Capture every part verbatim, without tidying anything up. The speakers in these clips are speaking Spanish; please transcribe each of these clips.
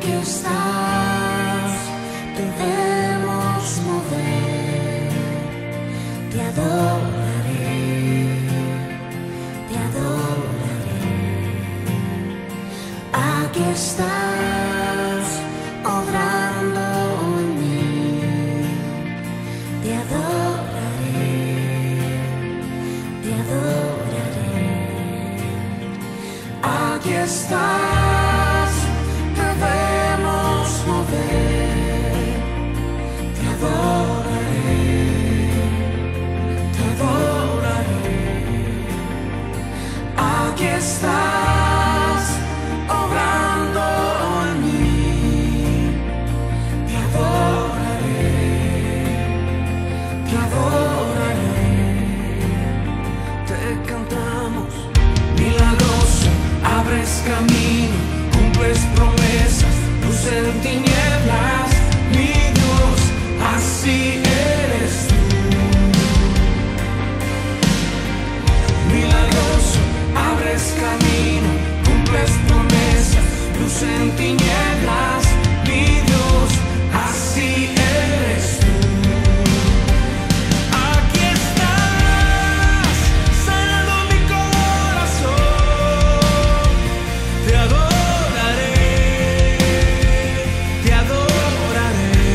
Aquí estás, debemos mover. Te adoraré, te adoraré. Aquí estás, obrando en mí. Te adoraré, te adoraré. Aquí estás, debemos mover. Te adoraré, te adoraré. Aquí estás, obrando en mí. Te adoraré, te adoraré. Te cantamos, milagroso, abres camino, cumples promesas, luz en tinieblas, mi Dios, así eres tú. Milagroso, abres camino, cumples promesas, luz en tinieblas, mi Dios, así eres tú. Aquí estás, sanando mi corazón. Te adoraré, te adoraré.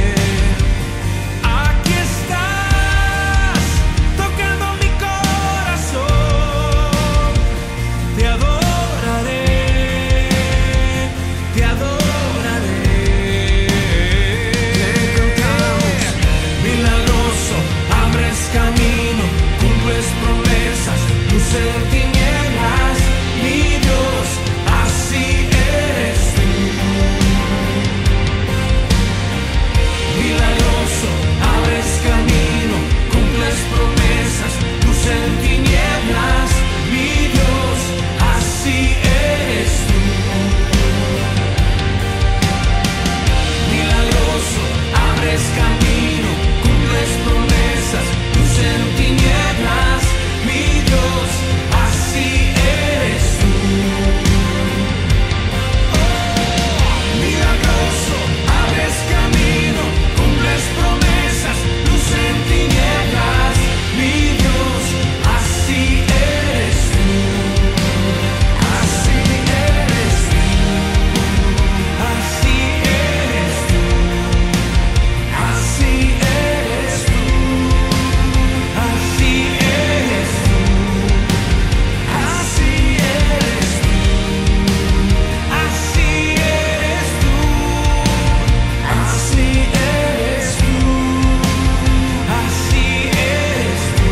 Aquí estás, tocando mi corazón. Te adoraré, te adoraré. Te cantamos, milagroso, abres camino, cumples promesas, luz en tinieblas, mi Dios, así eres tú. Milagroso, abres camino, cumples promesas, luz en tinieblas, mi Dios, así eres tú. Milagroso, abres camino, cumples promesas, luz en tinieblas, mi Dios, así eres tú. Milagroso, abres camino, cumples promesas, luz en tinieblas, mi Dios, así eres tú. Así eres tú, así eres tú, así eres tú, así eres tú, así eres tú, así eres tú, así eres tú, así eres tú.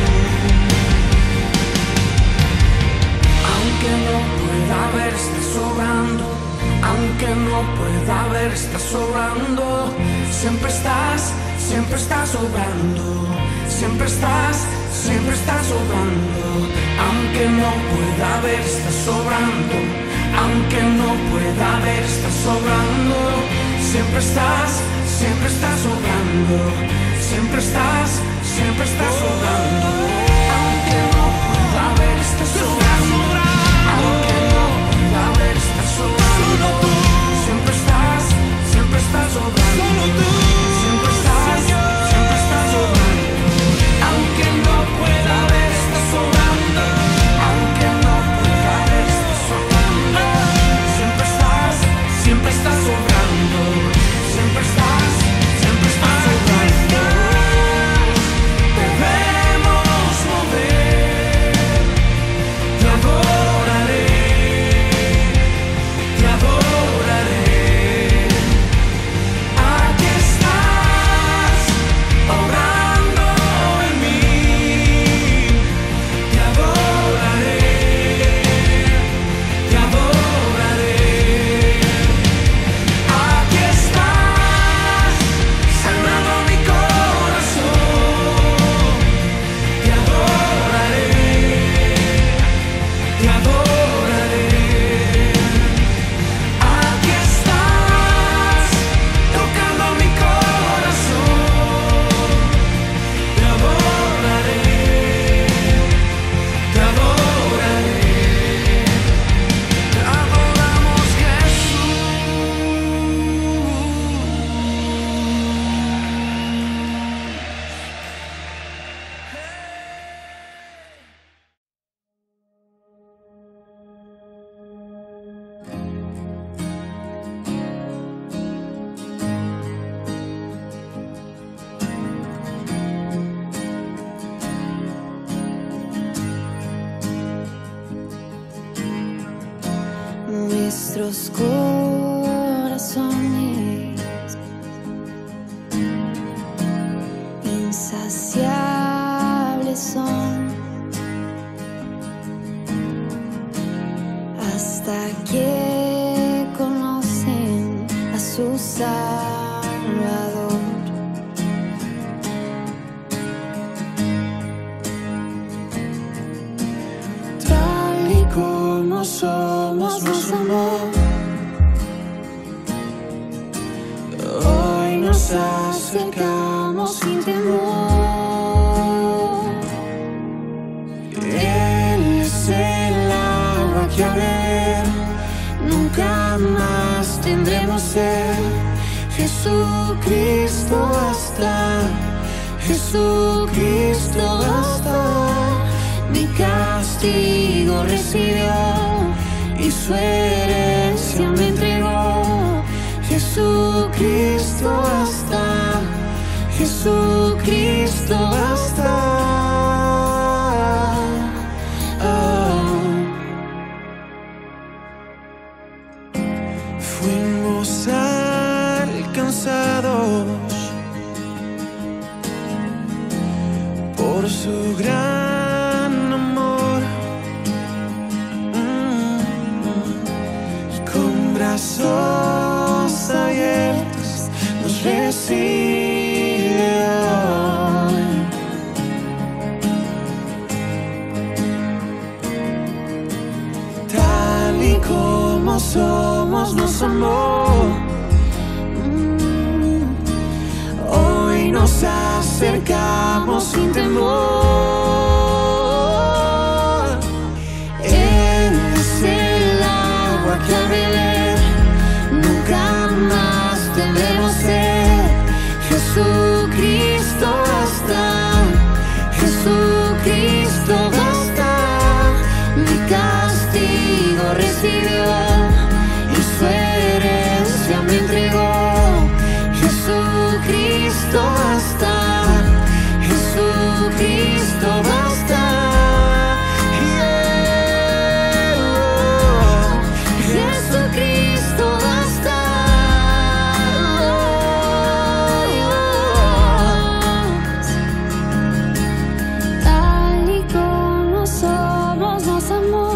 Aunque no pueda ver, estás sobrando. Aunque no pueda ver, estás sobrando. Siempre estás, siempre estás sobrando. Siempre estás, siempre estás sobrando. Aunque no pueda ver, estás sobrando. Aunque no pueda ver, estás sobrando. Siempre estás, siempre estás sobrando. Siempre estás, siempre estás sobrando. Aunque no pueda ver, estás sobrando. Aunque no pueda ver, estás sobrando. Siempre estás, siempre estás sobrando. Siempre estás, siempre estás sobrando. Aunque no pueda ver, estás sobrando. Aunque no pueda ver, estás sobrando. Siempre estás, siempre estás sobrando. Siempre estás, siempre estás sobrando. Debemos nuestros corazones insaciables son hasta que conocen a su Salvador. Tal y como somos, nos amó. Hoy nos acercamos sin temor. Él es el agua que al beber nunca más tendremos sed. Jesucristo basta, Jesucristo basta. Mi castigo recibió y su herencia me entregó. Jesucristo basta, Jesucristo basta. Oh. Fuimos alcanzados por su gran amor, mm-hmm. Con brazos abiertos nos recibe hoy. Tal y como somos, nos amó. Mm. Hoy nos acercamos sin temor. Él es el agua que al beber nunca más tendremos sed. Jesucristo basta, Jesucristo basta. Mi castigo recibió y su herencia me entregó. Jesucristo basta, Jesucristo basta. Yeah. Jesucristo basta. Tal y como somos, nos amó.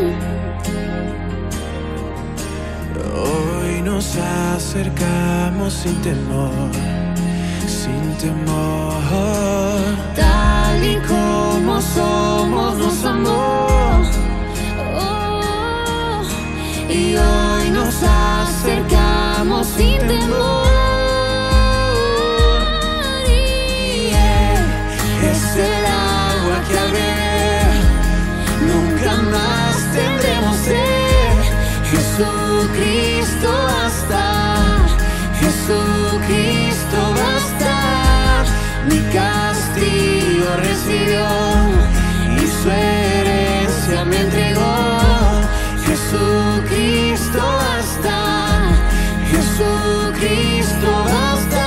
Hoy nos acercamos sin temor, sin temor. Tal y como somos, nos amó. Oh, y hoy nos acercamos sin temor. Y Él es el agua que al beber nunca más tendremos sed. Jesucristo basta, Jesucristo basta. Mi castigo recibió y su herencia me entregó. Jesucristo basta, Jesucristo basta.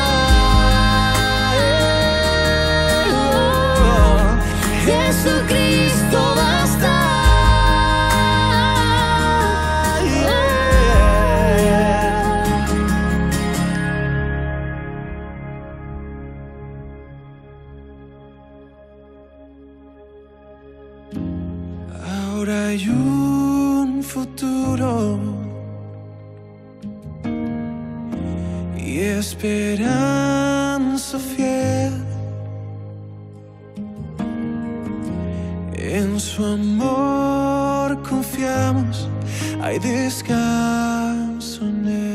Oh, Jesucristo basta. Ahora hay un futuro y esperanza fiel. En su amor confiamos, hay descanso en él.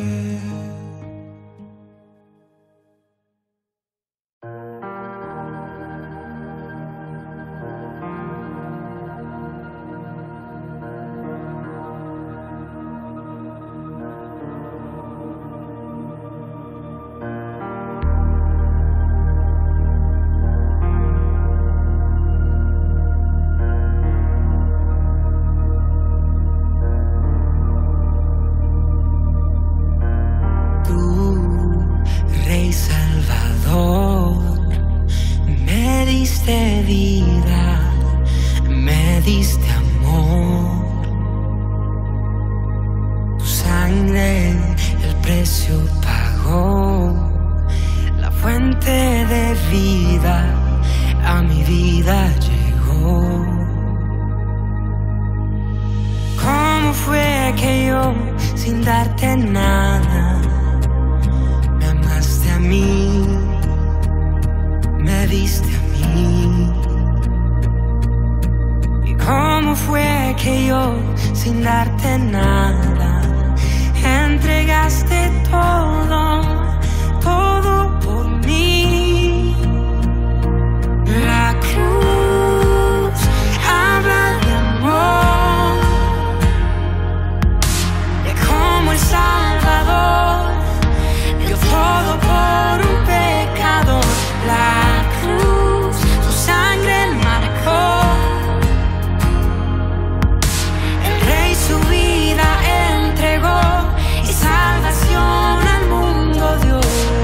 precio pagó, la fuente de vida a mi vida llegó. ¿Cómo fue que yo, sin darte nada, me amaste a mí, me diste a mí? ¿Y cómo fue que yo, sin darte nada, entregaste todo, todo por mí? La cruz habla de amor, de cómo el Salvador dio todo por un pecador. La cruz, su sangre marcó, el Rey su vida entregó y salvación al mundo dio.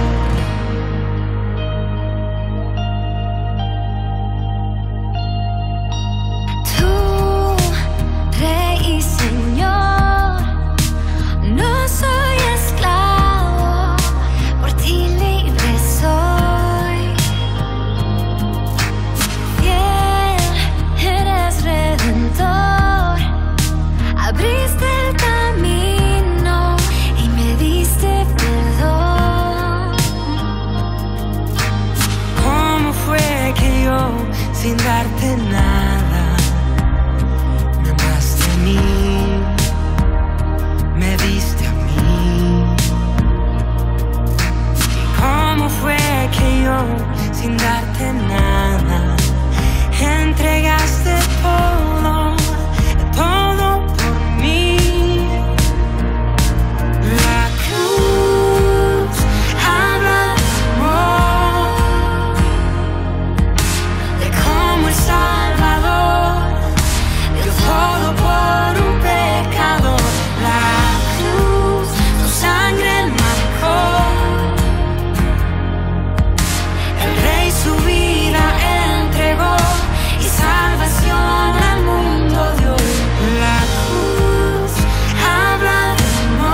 Tú, Rey y Señor, no soy esclavo, por ti libre soy. Fiel, eres redentor, abriste el camino y me diste perdón. ¿Cómo fue que yo, sin darte nada, me amaste a mí, me diste a mí? ¿Y cómo fue que yo, sin darte nada, entregaste todo, todo por mí? La cruz habla de amor, de cómo el Salvador dio todo por un pecador. La cruz, su sangre marcó, el Rey su vida entregó y salvación al mundo dio. La cruz habla de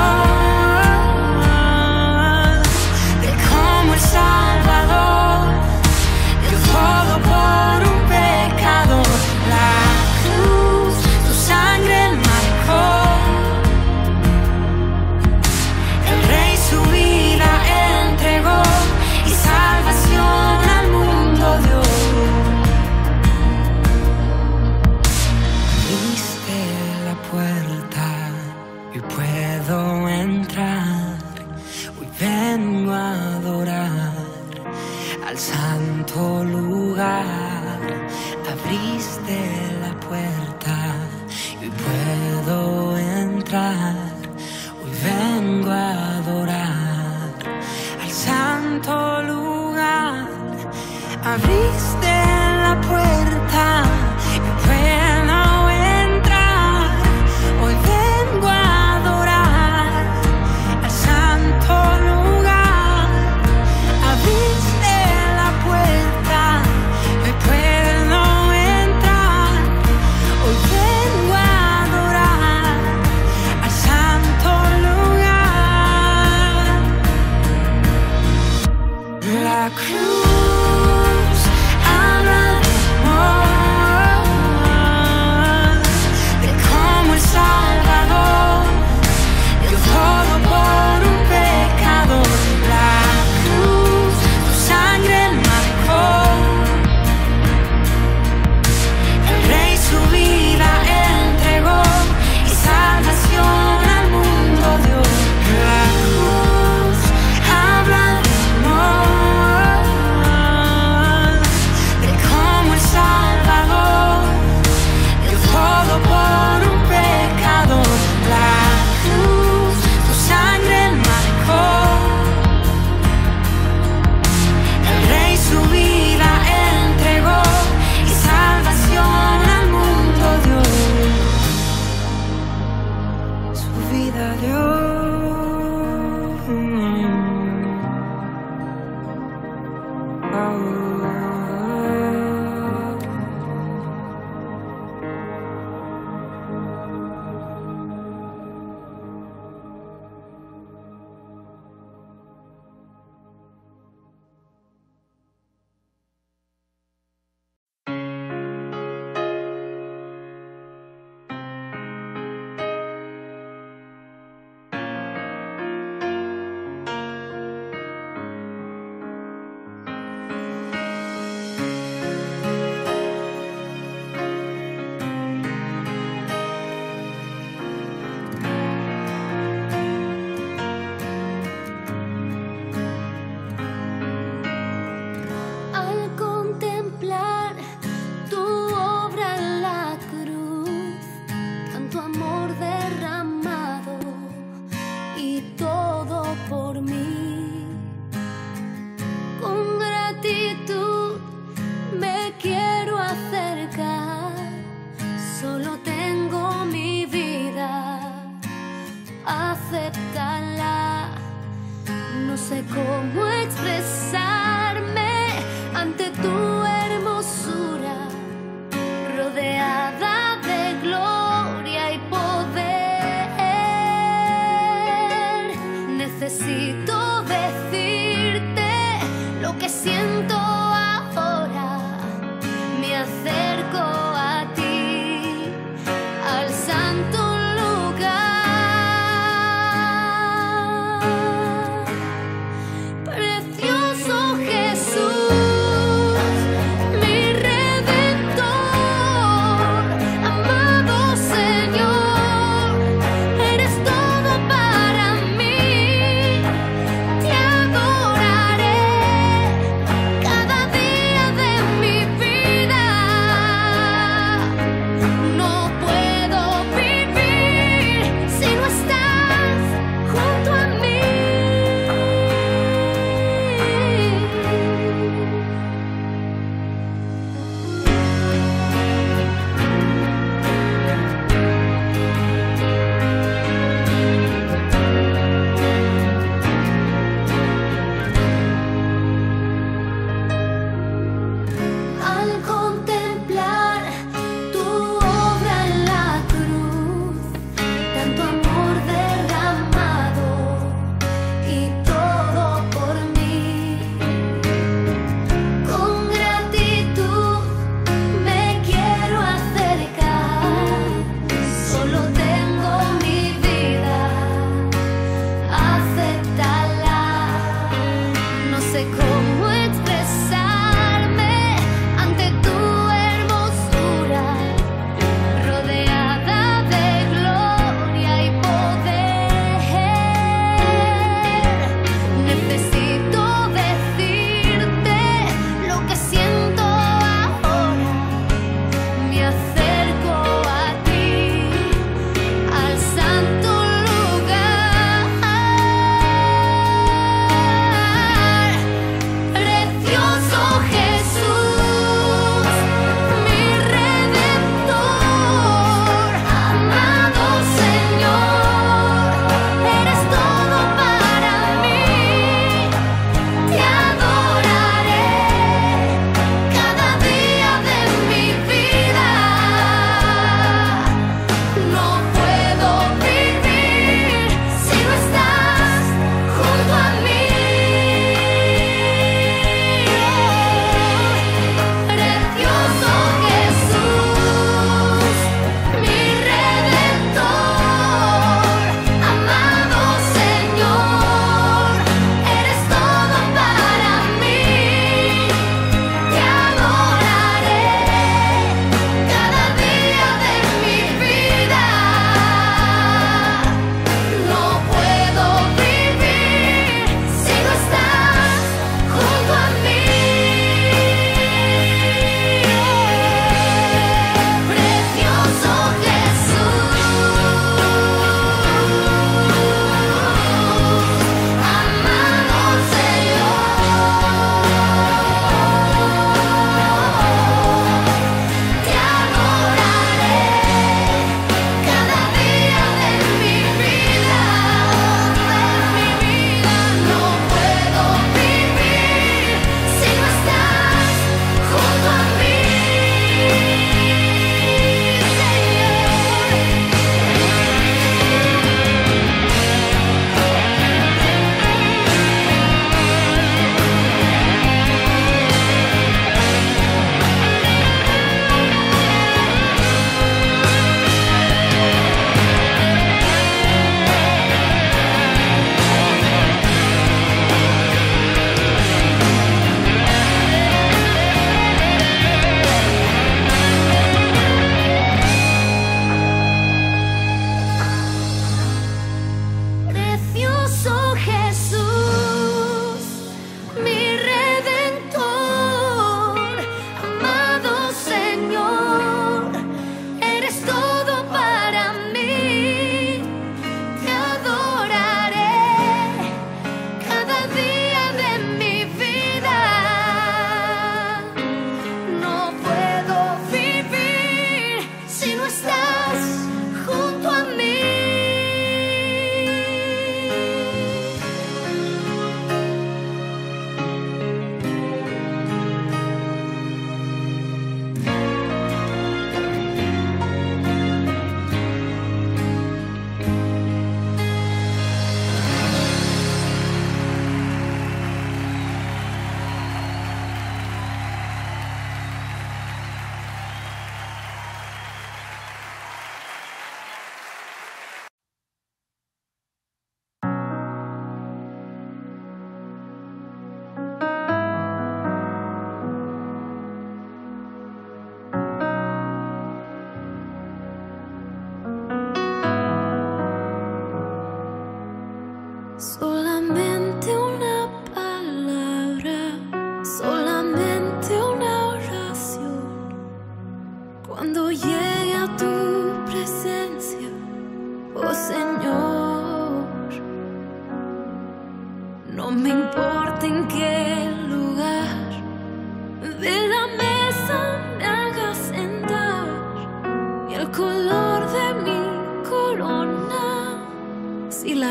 amor, de cómo el Salvador dio todo por un pecador. La cruz, su sangre marcó, el Rey su vida entregó y salvación al mundo dio. Abriste la puerta y puedo entrar. Hoy vengo a adorar al santo lugar. Abriste la puerta y puedo entrar. Hoy vengo a adorar al santo lugar. Abriste la puerta y puedo entrar. Hoy vengo a adorar al santo lugar. Abriste la puerta y puedo entrar. Hoy vengo a adorar al santo lugar. La cruz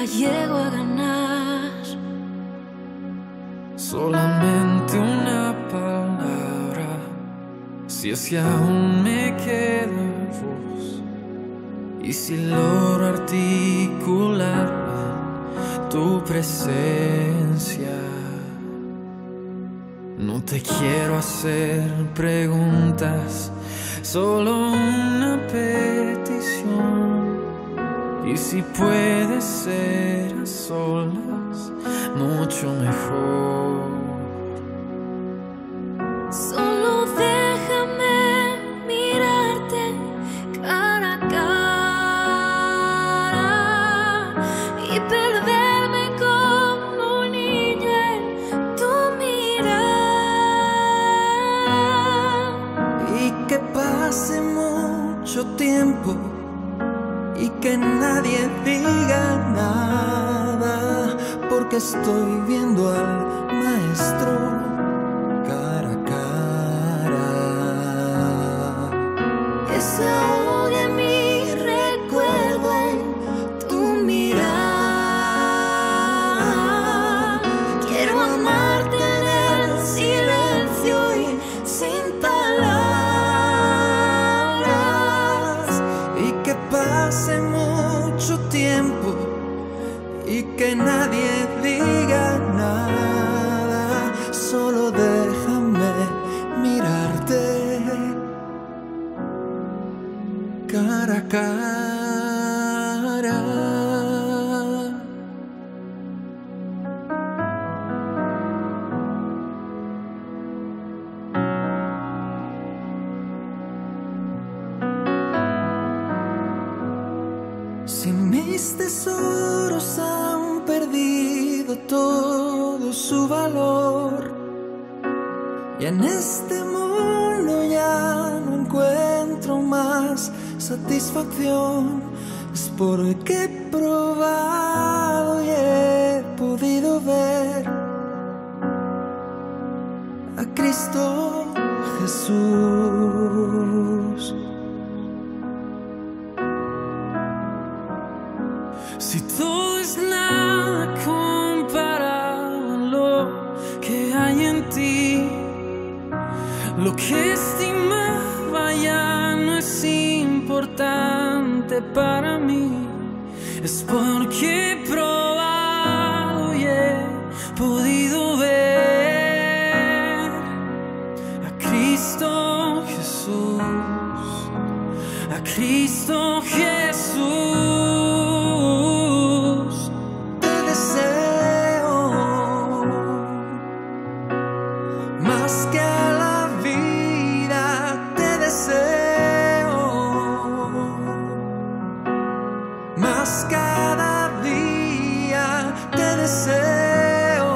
nunca llego a ganar. Solamente una palabra, si es que aún me queda voz, y si logro articular tu presencia. No te quiero hacer preguntas, solo una petición. Y si puede ser a solas, mucho mejor. Solo déjame mirarte cara a cara y perderme como un niño en tu mirada. Y que pase mucho tiempo y que nadie diga nada, porque estoy viendo al maestro cara a cara. Que se ahogue mi recuerdo en tu mirada. Quiero amarte en el silencio y sin palabras. Y que pase mucho tiempo y que nadie diga nada, solo déjame mirarte cara a cara. Si mis tesoros han perdido todo su valor y en este mundo ya no encuentro más satisfacción, es porque he probado y he podido ver a Cristo Jesús. Si todo es nada comparado a lo que hay en ti, lo que estimaba ya no es importante para mí. Es porque he probado y he podido ver a Cristo Jesús, a Cristo Jesús. Más cada día te deseo,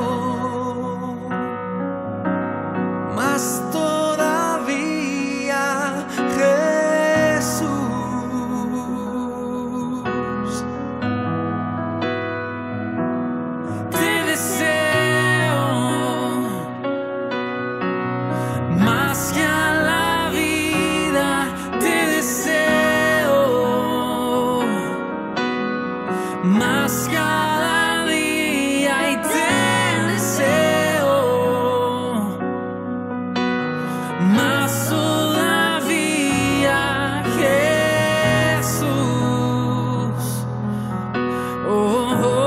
más todavía, Jesús. Te deseo más que a la vida, te deseo más cada día y te deseo más todavía, Jesús. Oh, oh, oh.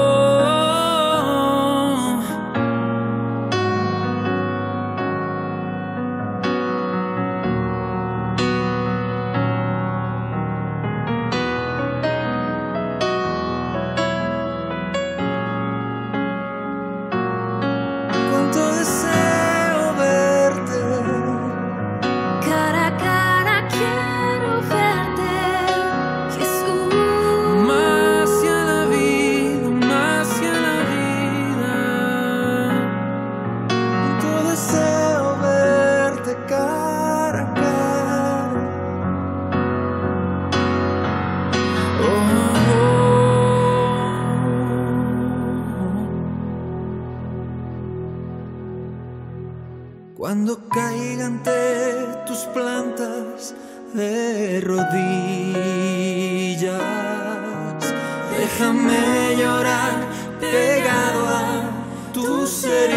Cuando caiga ante tus plantas de rodillas, Déjame llorar pegado a tus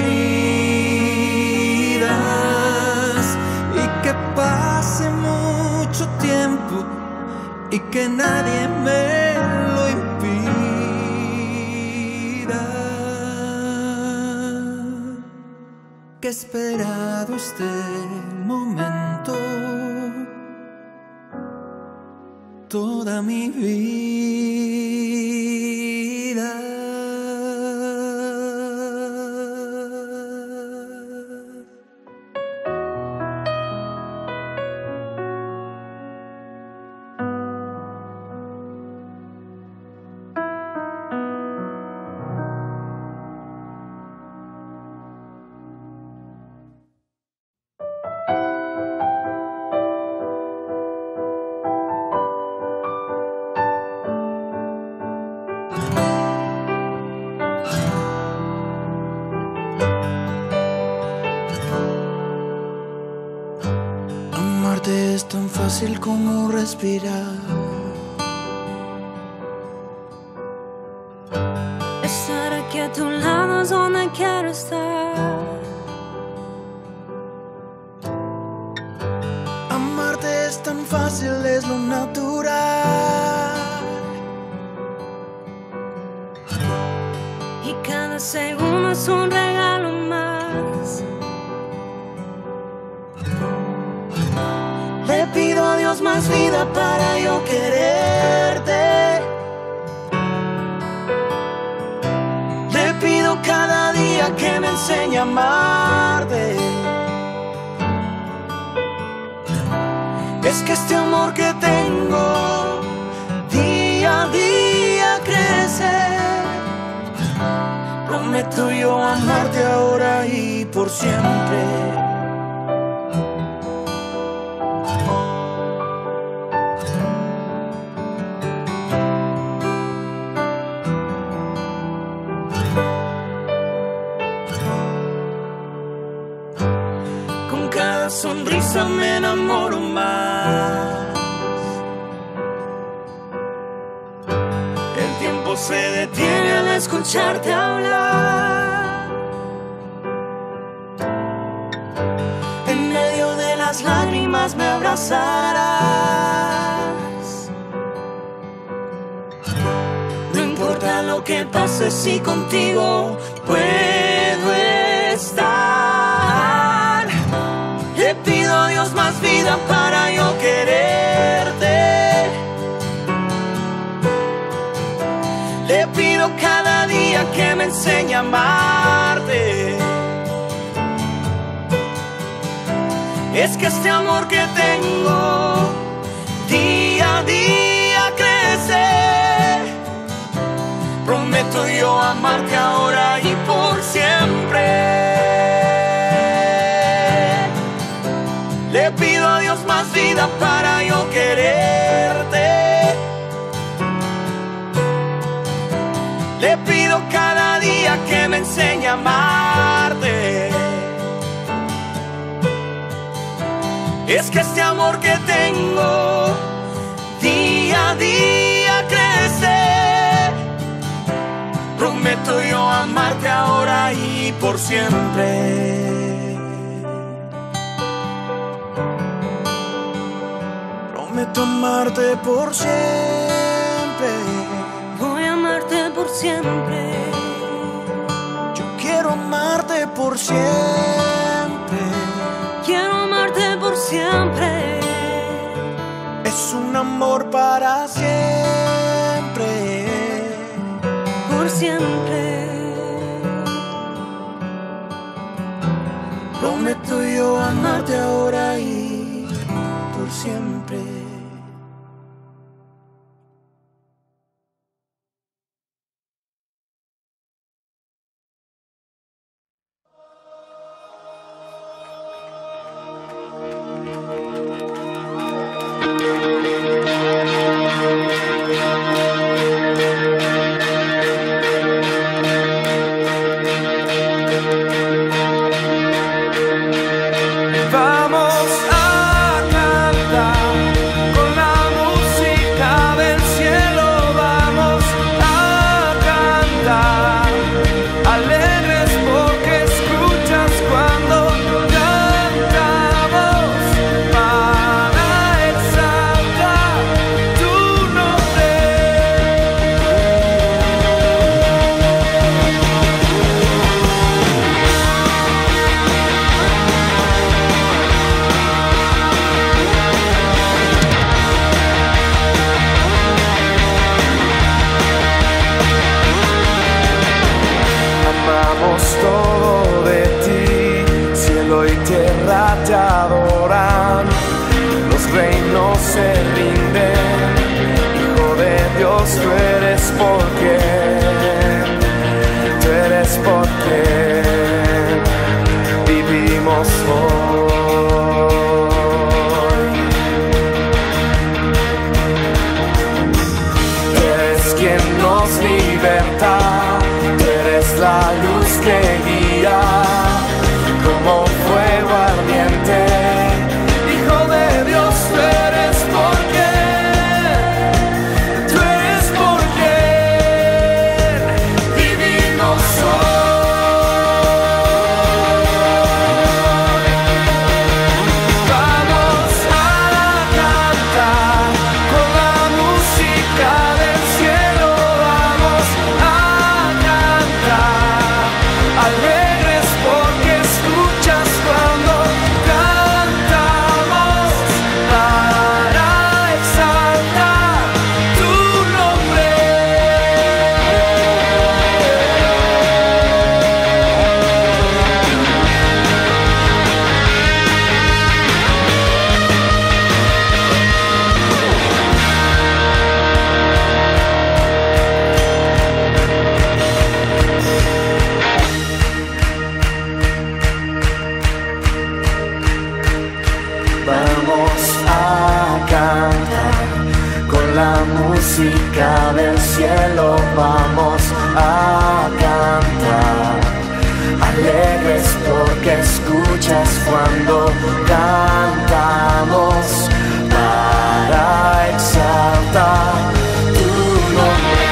heridas y que pase mucho tiempo y que nadie me lo impida. Que he esperado este momento toda mi vida. Es tan fácil como respirar. Estar aquí a tu lado es donde quiero estar. Amarte es tan fácil, es lo natural. Y cada segundo es un regalo más. Le pido a Dios más vida para yo quererte. Le pido cada día que me enseñe a amarte. Es que este amor que tengo día a día crece. Prometo yo amarte ahora y por siempre. Sonrisa me enamoro más. El tiempo se detiene al escucharte hablar. En medio de las lágrimas me abrazarás. No importa lo que pase si contigo puedo estar. Le pido a Dios más vida para yo quererte. Le pido cada día que me enseñe a amarte. Es que este amor que tengo día a día crece. Prometo yo amarte ahora y por siempre. Le pido a Dios más vida para yo quererte. Le pido cada día que me enseñe a amarte. Es que este amor que tengo día a día crece. Prometo yo amarte ahora y por siempre. Prometo amarte por siempre. Voy a amarte por siempre. Yo quiero amarte por siempre. Quiero amarte por siempre. Es un amor para siempre. Por siempre. Prometo yo amarte ahora y por siempre. eres porque, tú eres porque vivimos hoy. Tú eres quien nos liberta, tú eres la luz que guía como fuego ardiente. Hijo de Dios, tú eres porque, tú eres porque vivimos hoy. Vamos a cantar con la música del cielo, vamos a cantar alegres porque escuchas cuando cantamos para exaltar tu nombre. Vamos a cantar con la música del cielo, vamos a cantar alegres porque escuchas cuando cantamos para exaltar tu nombre.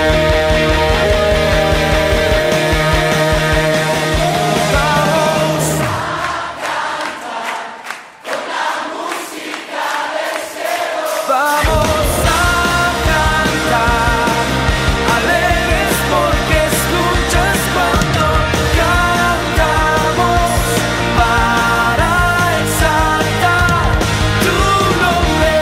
Vamos a cantar alegres porque escuchas cuando cantamos para exaltar tu nombre.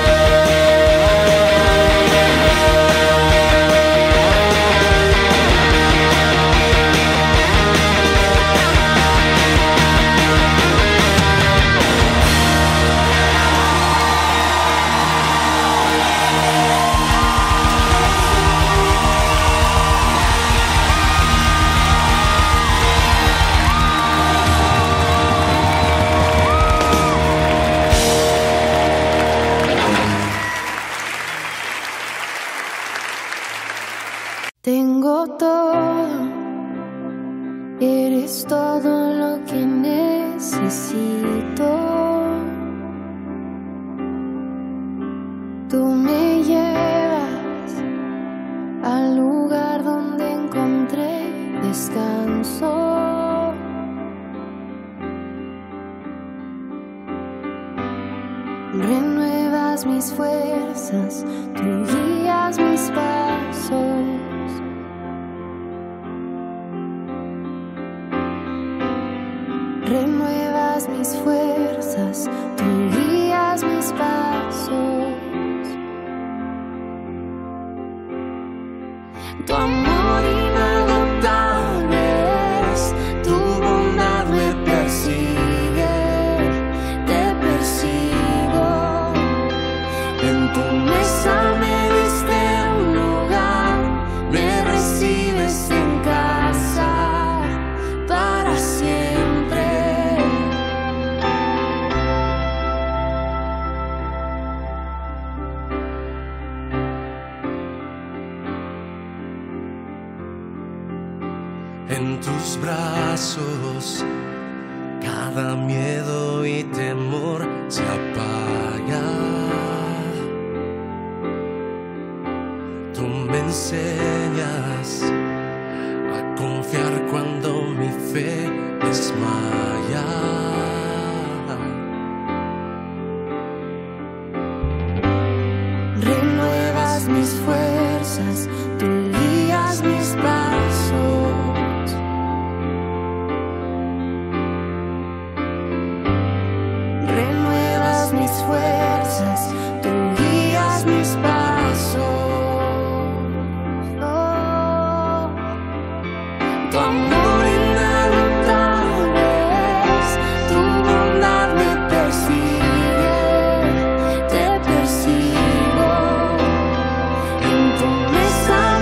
Tengo todo, eres todo lo que necesito. Tú me llevas al lugar donde encontré descanso. Renuevas mis fuerzas, tú guías mis pasos. Renuevas mis fuerzas, tú guías mis pasos. Tu amor inagotable es, tu bondad me persigue, te persigo. En tu mesa me diste un lugar, me recibes en casa para siempre. En tus brazos cada miedo y temor se apaga. Tú me enseñas a confiar cuando mi fe desmaya. Renuevas mis fuerzas, tú guías mis pasos. Renuevas mis fuerzas, tú guías mis pasos. Oh, tu amor inagotable es, tu bondad me persigue, te persigo. En tu mesa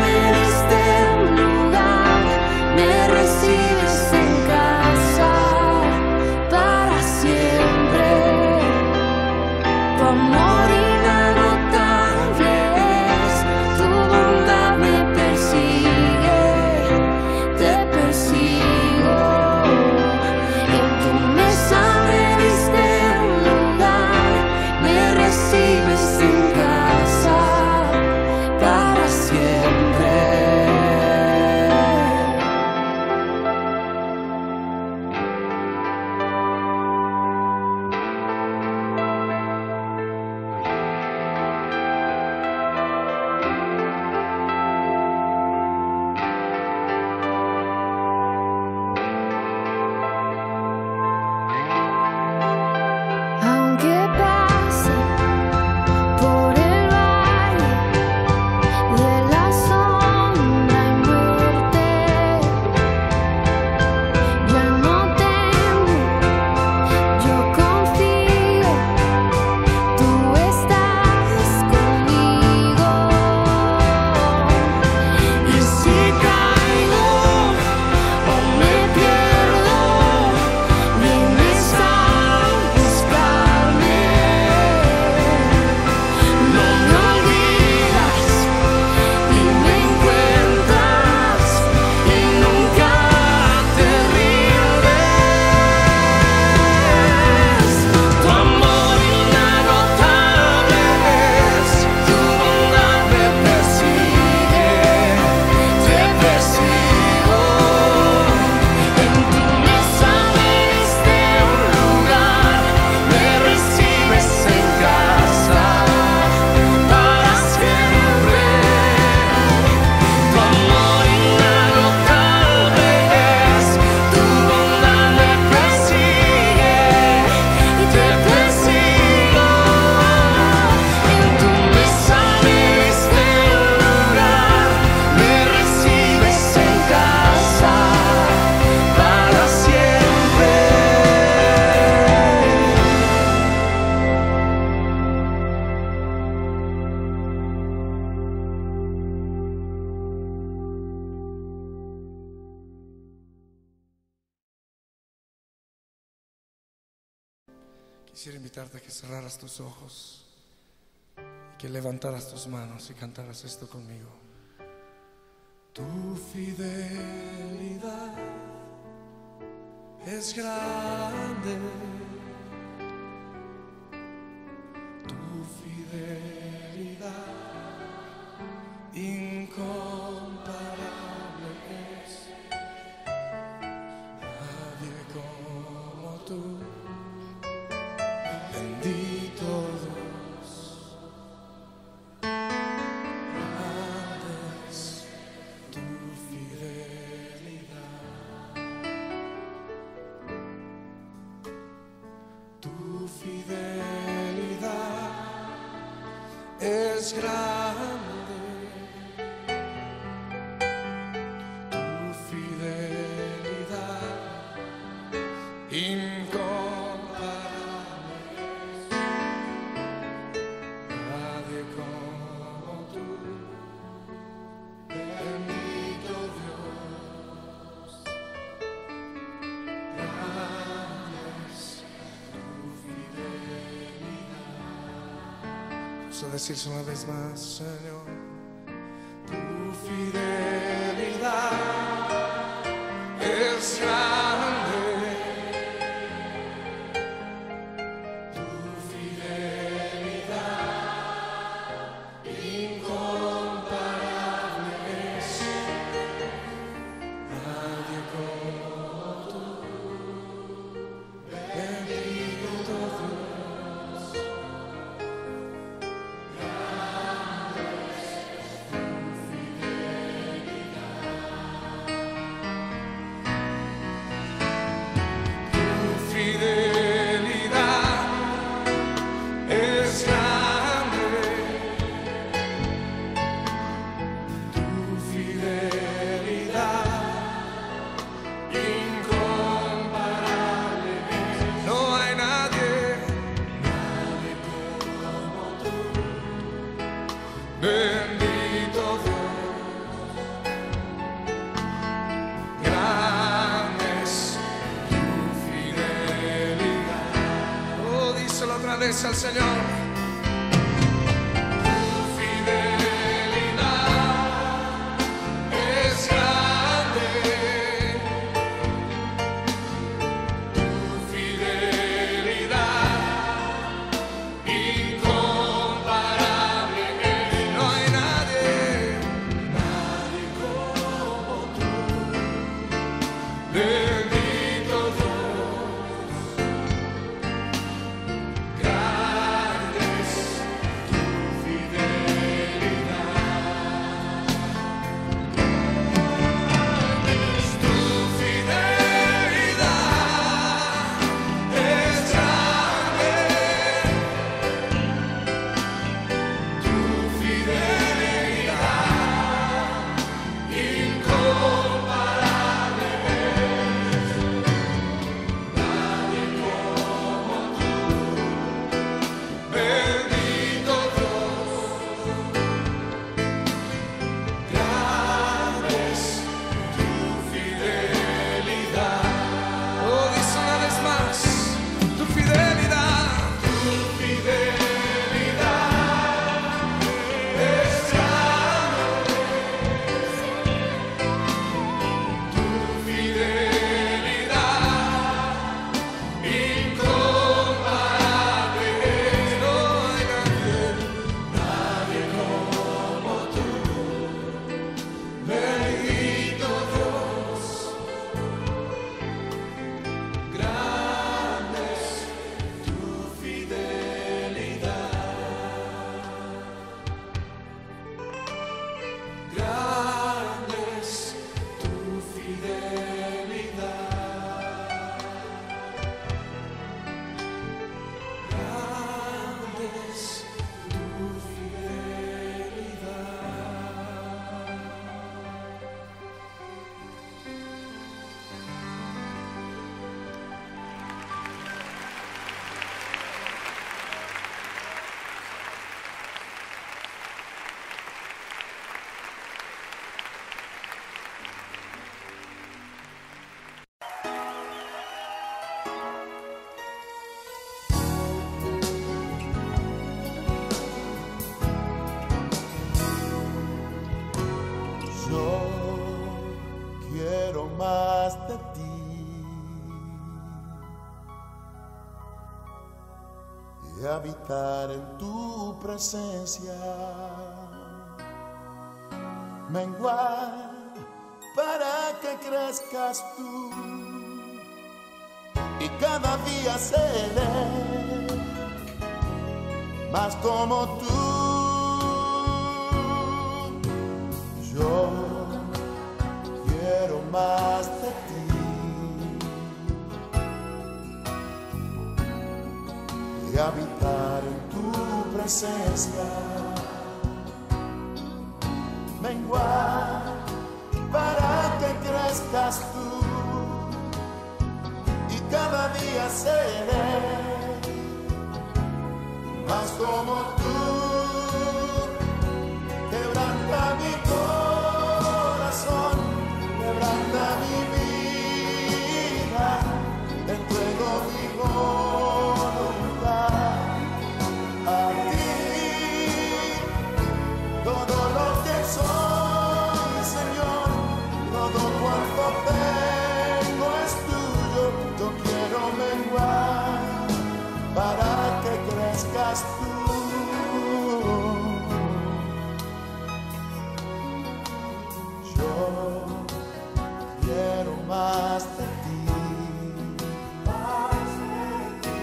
Quisiera invitarte a que cerraras tus ojos y que levantaras tus manos y cantaras esto conmigo. Tu fidelidad es grande, tu fidelidad incomparable es. Nadie como tú, bendito Dios. Grande es tu fidelidad, tu fidelidad es grande. Incomparable es. Nadie como tú, bendito Dios. Grande es tu fidelidad. Vamos a decirse una vez más, Señor. Tu fidelidad es grande. Bendito Dios, grande es tu fidelidad. Oh, díselo otra vez al Señor. Tu fidelidad es grande. Tu fidelidad incomparable es. No hay nadie, nadie como tú. Bendito Dios, grande Yo quiero más de ti y habitar en tu presencia, menguar para que crezcas tú y cada día seré más como tú. Yo quiero más de ti y habitar en tu presencia, menguar para que crezcas tú y cada día seré más como tú. Quebranta mi corazón, quebranta mi vida, te entrego mi voluntad a ti. Todo lo que soy, Señor, todo cuanto tengo es tuyo. Yo quiero menguar para que crezcas tú. Yo quiero más de ti, más de ti,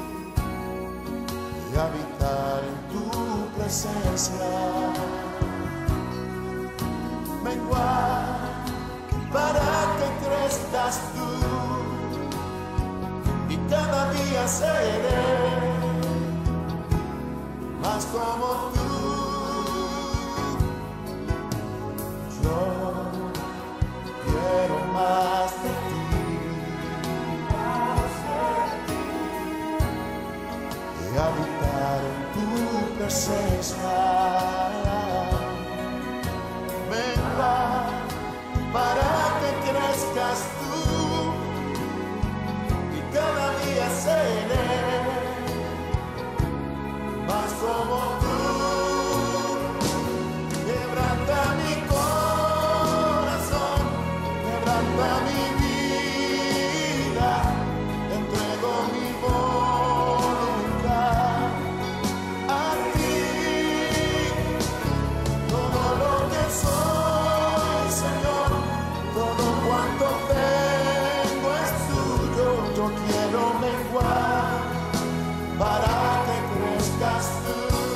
y habitar en tu presencia, menguar para que crezcas tú y cada día seré más como tú. Yo quiero más de ti, más de ti, y habitar en tu presencia, menguar para que crezcas tú y cada día seré más como tú. Quebranta mi corazón, quebranta mi vida, te entrego mi voluntad a ti. Todo lo que soy, Señor, todo cuanto tengo es tuyo. Yo quiero menguar para que crezcas tú.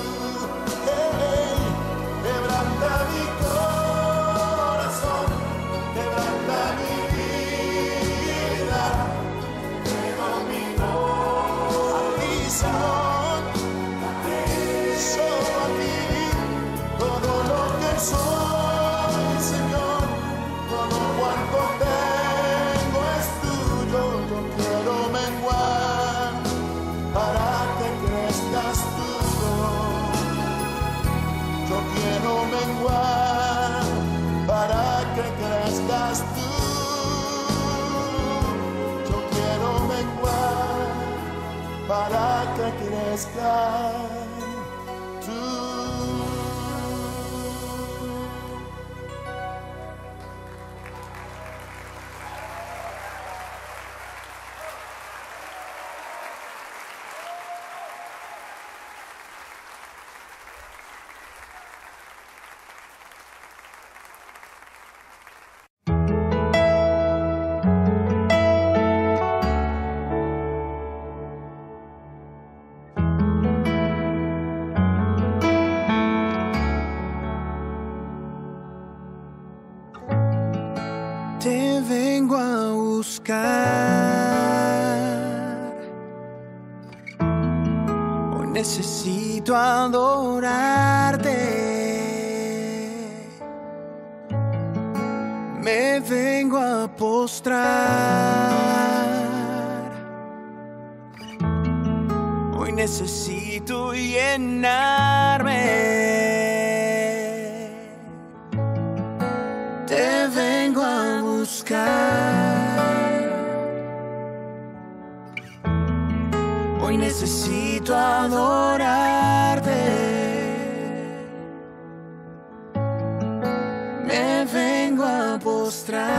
Hey, quebranta mi corazón, quebranta mi vida, tengo mi voz a ti, Señor, solo a ti. Todo lo que soy, Señor, todo cuanto tengo es tuyo. Yo quiero menguar para que crezcas tú. Yo quiero menguar para que crezcas tú. Yo quiero menguar para que crezcas tú. Te vengo a buscar, hoy necesito adorarte, me vengo a postrar, hoy necesito llenarme. Te vengo a buscar, hoy necesito adorarte, me vengo vengo a postrar.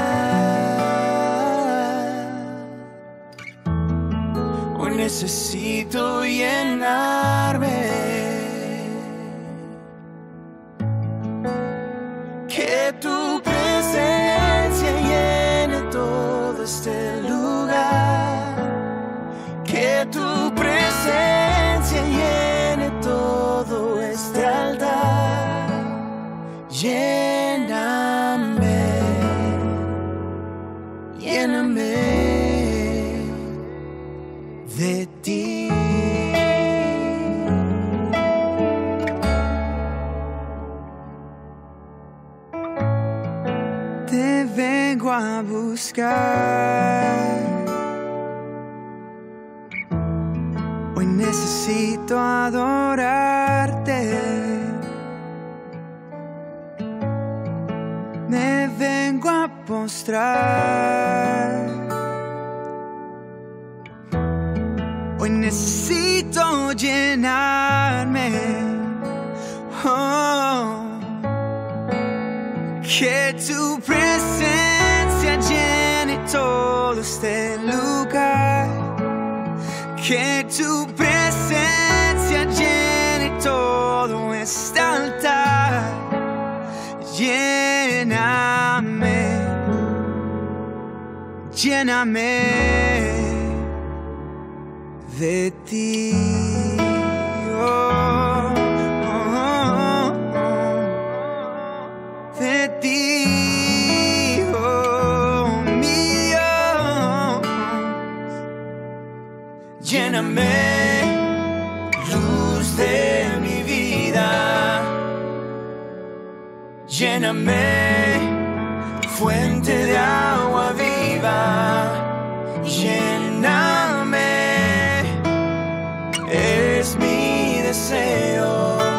Hoy necesito llenarme, que tu presencia llene todo este lugar, que tu presencia llene todo este altar. Lléname, lléname de ti. Te vengo a buscar. Hoy necesito adorarte. Me vengo a postrar. Hoy necesito llenarme. Oh, que tu presencia llene todo este lugar, que tu presencia llene todo este altar. Lléname, lléname de ti. Oh, oh, oh, de ti, oh mío. Lléname, luz de mi vida. Lléname, fuente de agua viva. Lléname, es mi deseo.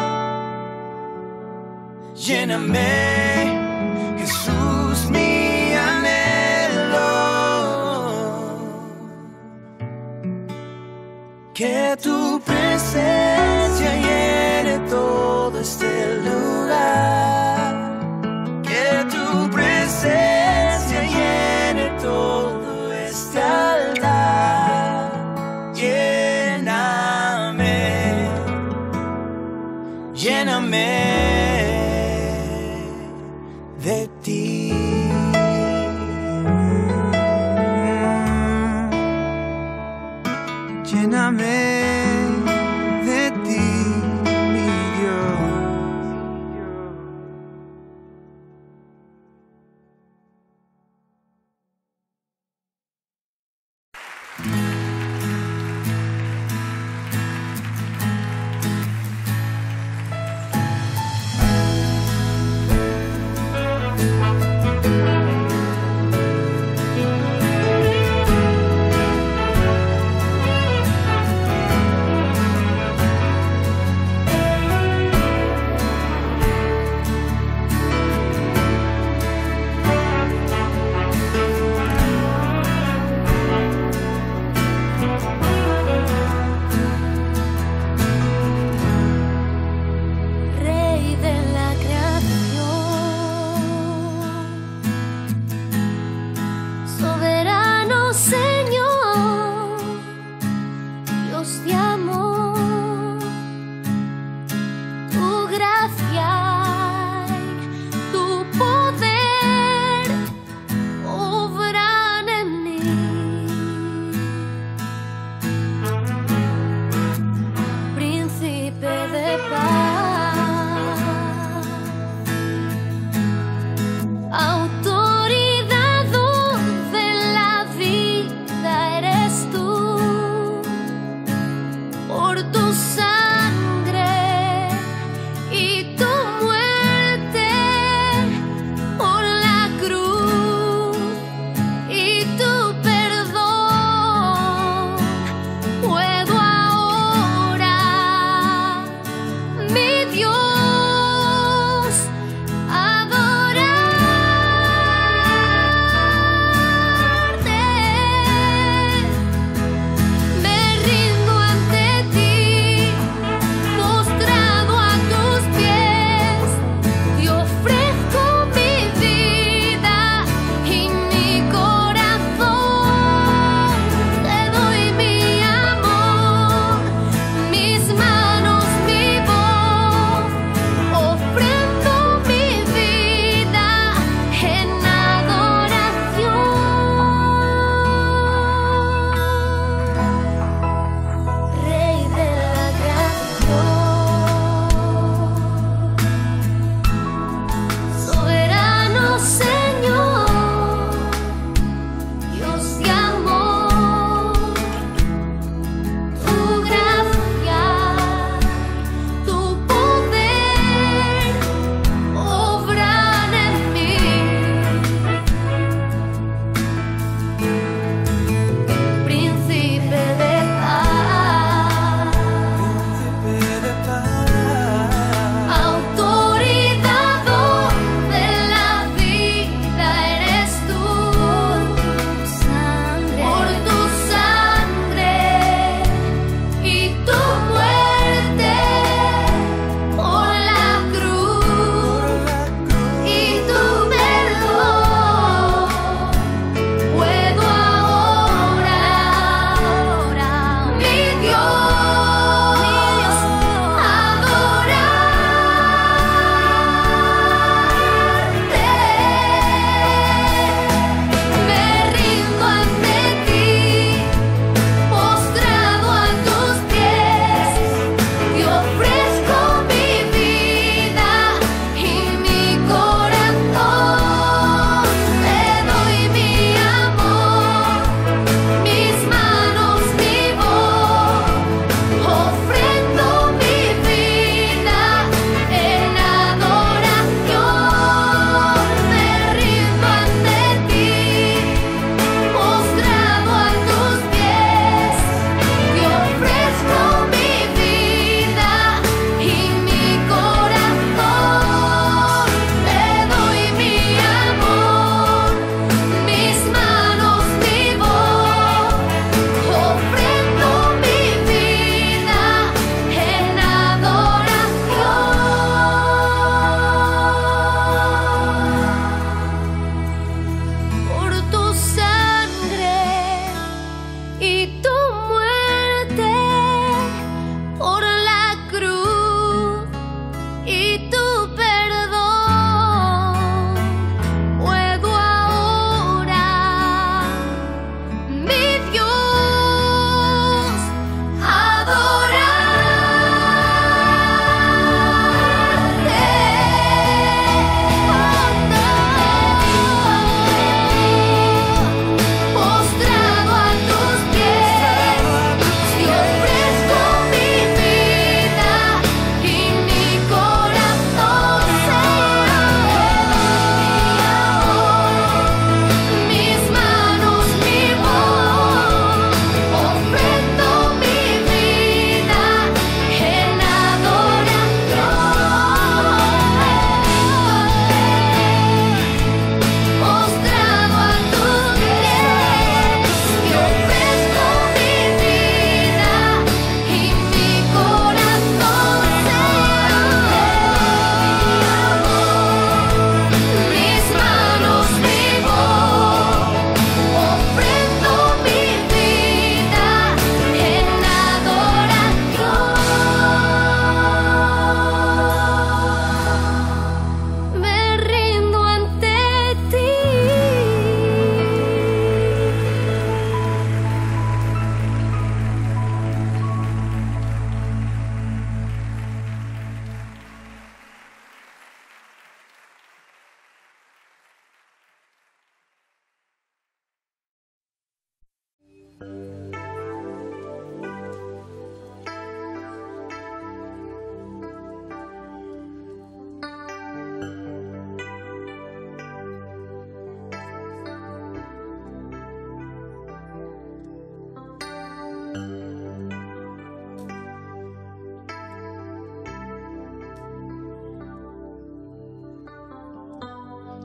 Lléname, Jesús, mi anhelo. Que tu presencia llene todo este lugar, que tu presencia llene todo este altar. Lléname, lléname de ti. Lléname de ti, mi Dios.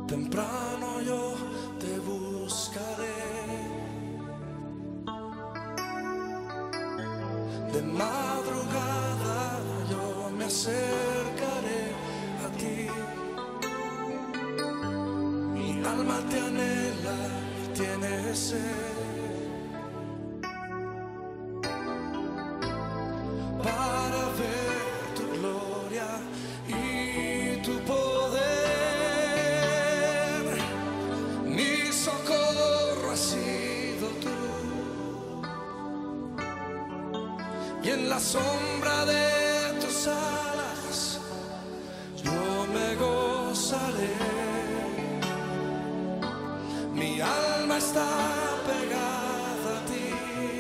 Temprano yo te buscaré, de madrugada yo me acercaré a ti. Mi alma te anhela y tiene sed para ver tu gloria y tu poder. Mi socorro has sido tú, y en la sombra de tus alas yo me gozaré. Mi alma está pegada a ti,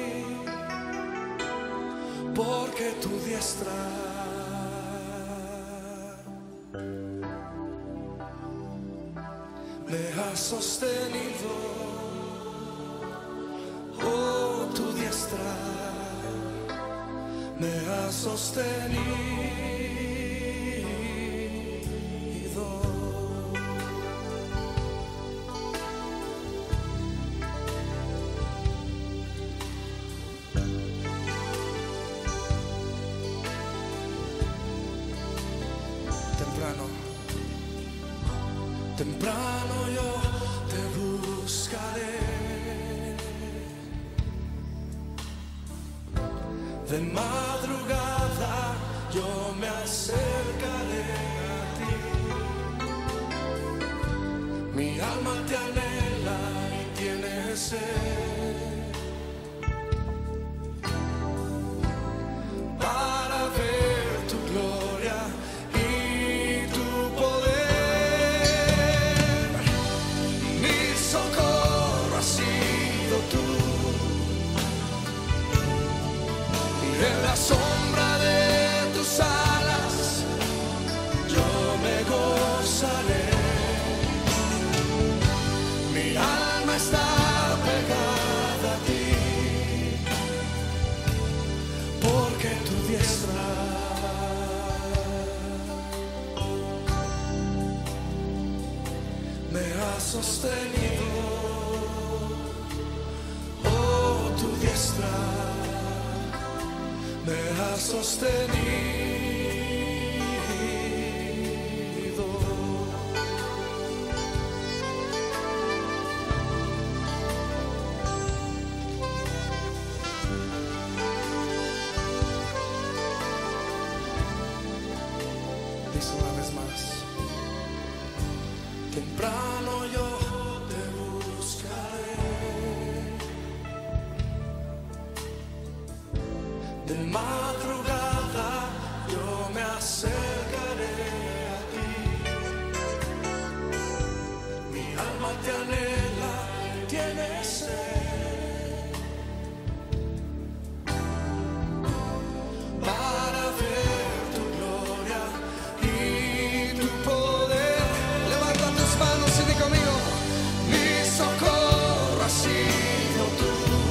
porque tu diestra me ha sostenido. Oh, tu diestra me ha sostenido. Temprano, temprano yo te buscaré, de madrugada yo me acercaré a ti. Mi alma te anhela y tiene sed para ver tu gloria y tu poder. Mi socorro has sido tú, y en la sombra de tus alas yo me gozaré. Mi alma está pegada a ti, porque tu diestra me ha sostenido. Oh, tu diestra me ha sostenido. Dice una vez más: temprano yo te buscaré, de madrugada yo me acercaré a ti. Mi alma te anhela, tiene sed para ver tu gloria y tu poder. Levanta tus manos y di conmigo: mi socorro has sido tú,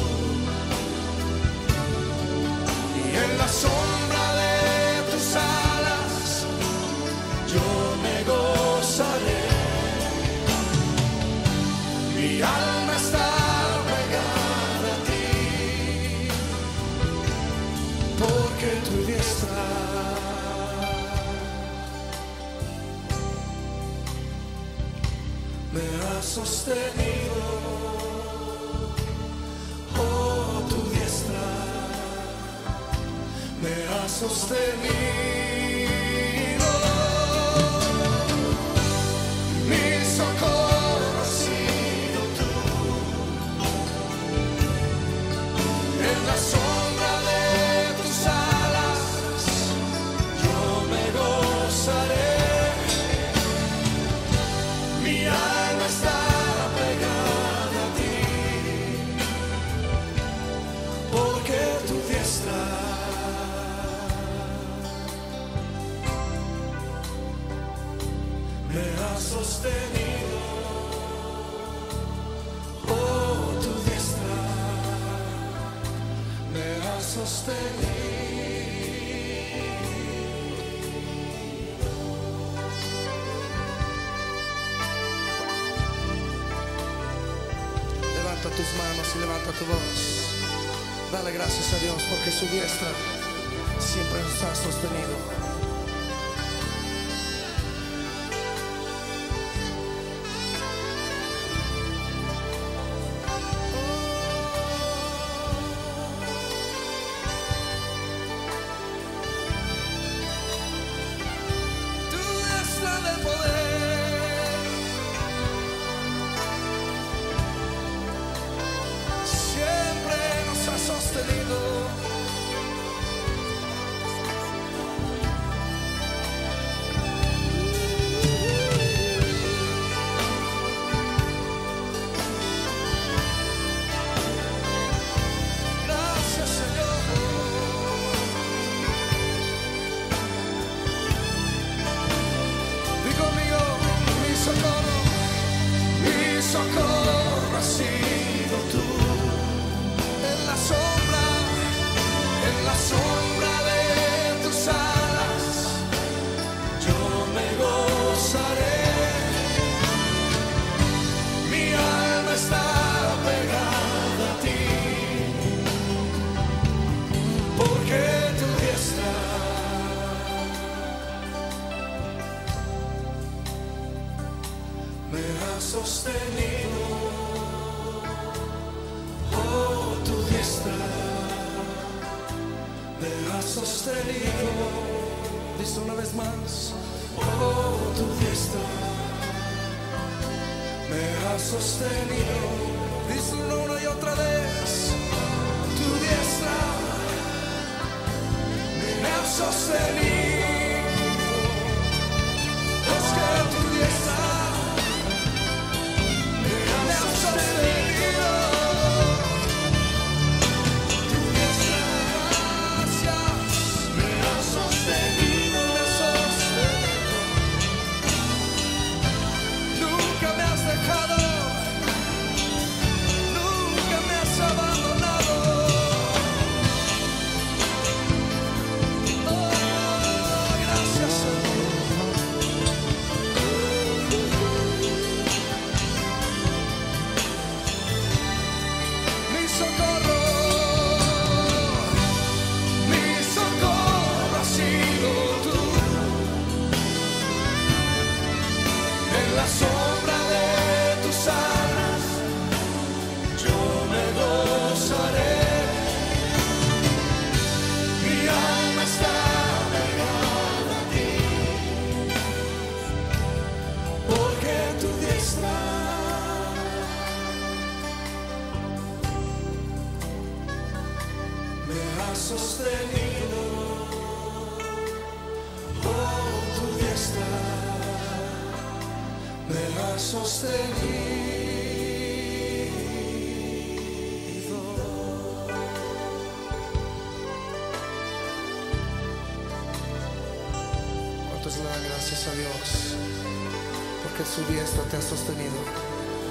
y en la sombra de tus alas yo me gozaré. Mi alma está pegada a ti, porque tu diestra me ha sostenido. Oh, tu diestra me ha sostenido. Mi socorro has sido tú, en la sombra de tus alas yo me gozaré. Mi alma está pegada a ti, porque tu diestra me ha sostenido. Oh, tu diestra me ha sostenido. tus manos y levanta tu voz. Dale gracias a Dios porque su diestra siempre nos ha sostenido. Socorro ha sido tú, en la sombra, en la sombra de tus alas, yo me gozaré, mi alma está pegada a ti, porque tu diestra me ha sostenido. Sostenido, dice una vez más, oh, tu diestra me ha sostenido, dice una y otra vez, tu diestra me ha sostenido, es que tu diestra me ha sostenido. Sostenido, oh, tu diestra me ha sostenido. ¿Cuántos le dan gracias a Dios porque su diestra te ha sostenido?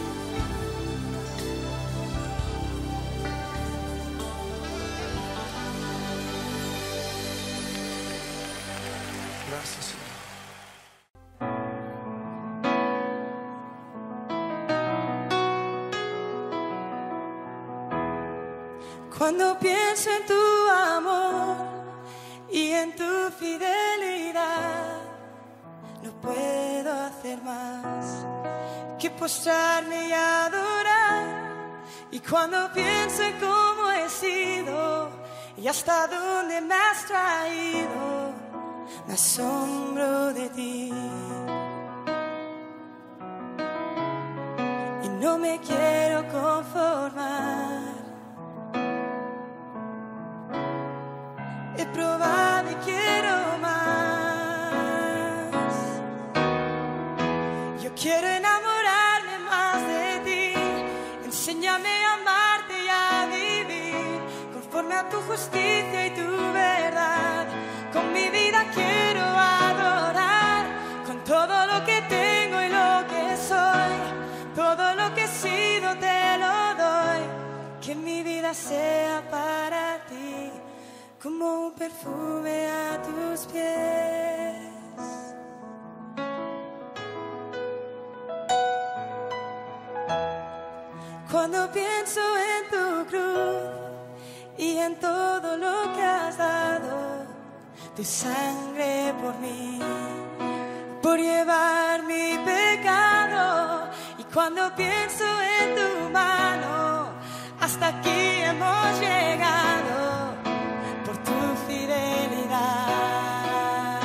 Gracias, Señor. Cuando pienso en tu amor y en tu fidelidad, no puedo hacer más que postrarme y adorar. Y cuando pienso en cómo he sido y hasta dónde me has traído, me asombro de ti y no me quiero conformar. He probado y quiero más. Yo quiero enamorarme más de ti. Enséñame a amarte y a vivir conforme a tu justicia y tu verdad. Con mi vida quiero adorar, con todo lo que tengo y lo que soy, todo lo que he sido te lo doy. Que mi vida sea para ti como un perfume a tus pies. Cuando pienso en tu cruz y en todo lo que has dado, tu sangre por mí, por llevar mi pecado. Y cuando pienso en tu mano, hasta aquí hemos llegado por tu fidelidad.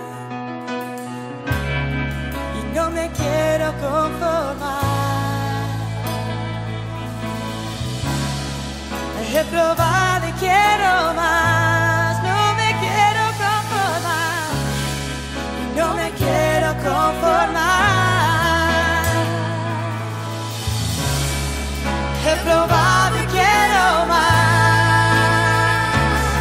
Y no me quiero conformar. He probado y quiero más. No me quiero conformar. No me quiero conformar. He probado y quiero más.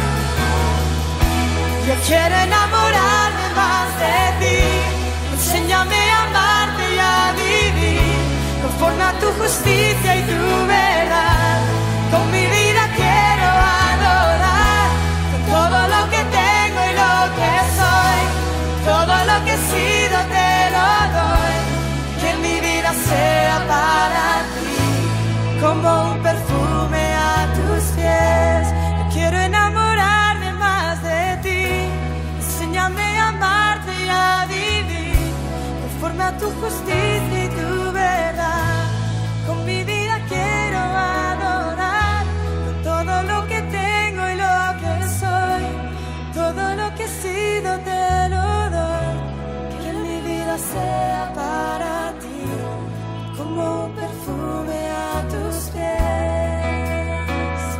Yo quiero enamorarme más de ti. Enséñame a amarte y a vivir conforme a tu justicia y tu verdad. Con mi vida quiero adorar, con todo lo que tengo y lo que soy, todo lo que he sido te lo doy. Que mi vida sea para ti como un perfume a tus pies. Yo quiero enamorarme más de ti. Enséñame a amarte y a vivir conforme a tu justicia y tu verdad. Con mi vida quiero adorar, con todo lo que tengo y lo que soy, todo lo que he sido te lo doy. Que mi vida sea para ti como un perfume a tus pies.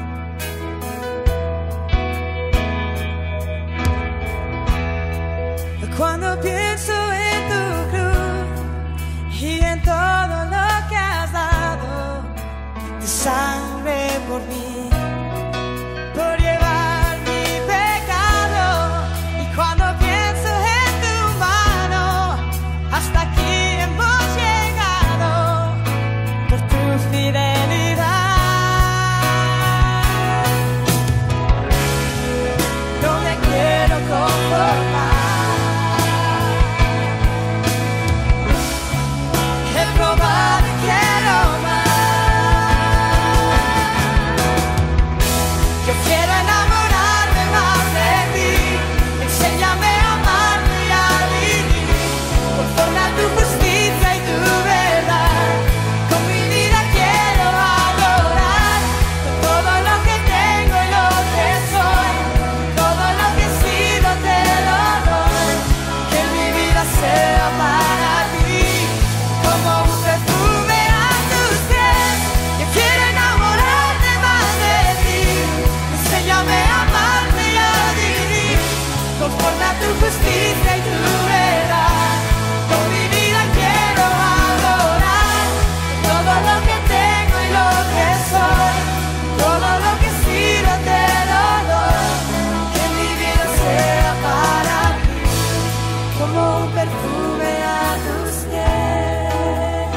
Cuando pienso en tu cruz y en todo lo que has dado, tu sangre por mí, por llevar mi pecado. Y cuando pienso en tu mano, hasta aquí hemos llegado por tu fidelidad. No me quiero conformar. He probado y quiero más. Yo quiero enamorarme más de ti. Enséñame a amarte y a vivir conforme a tu justicia y tu verdad. Con mi vida quiero adorar, con todo lo que tengo y lo que soy, todo lo que he sido te lo doy. Que mi vida sea para ti como un perfume a tus pies. Yo quiero enamorarme más de ti. Enséñame a amarte y a vivir conforme a tu justicia y tu verdad. Con mi vida quiero adorar, todo lo que tengo y lo que soy, todo lo que he sido te lo doy. Que mi vida sea para ti como un perfume a tus pies.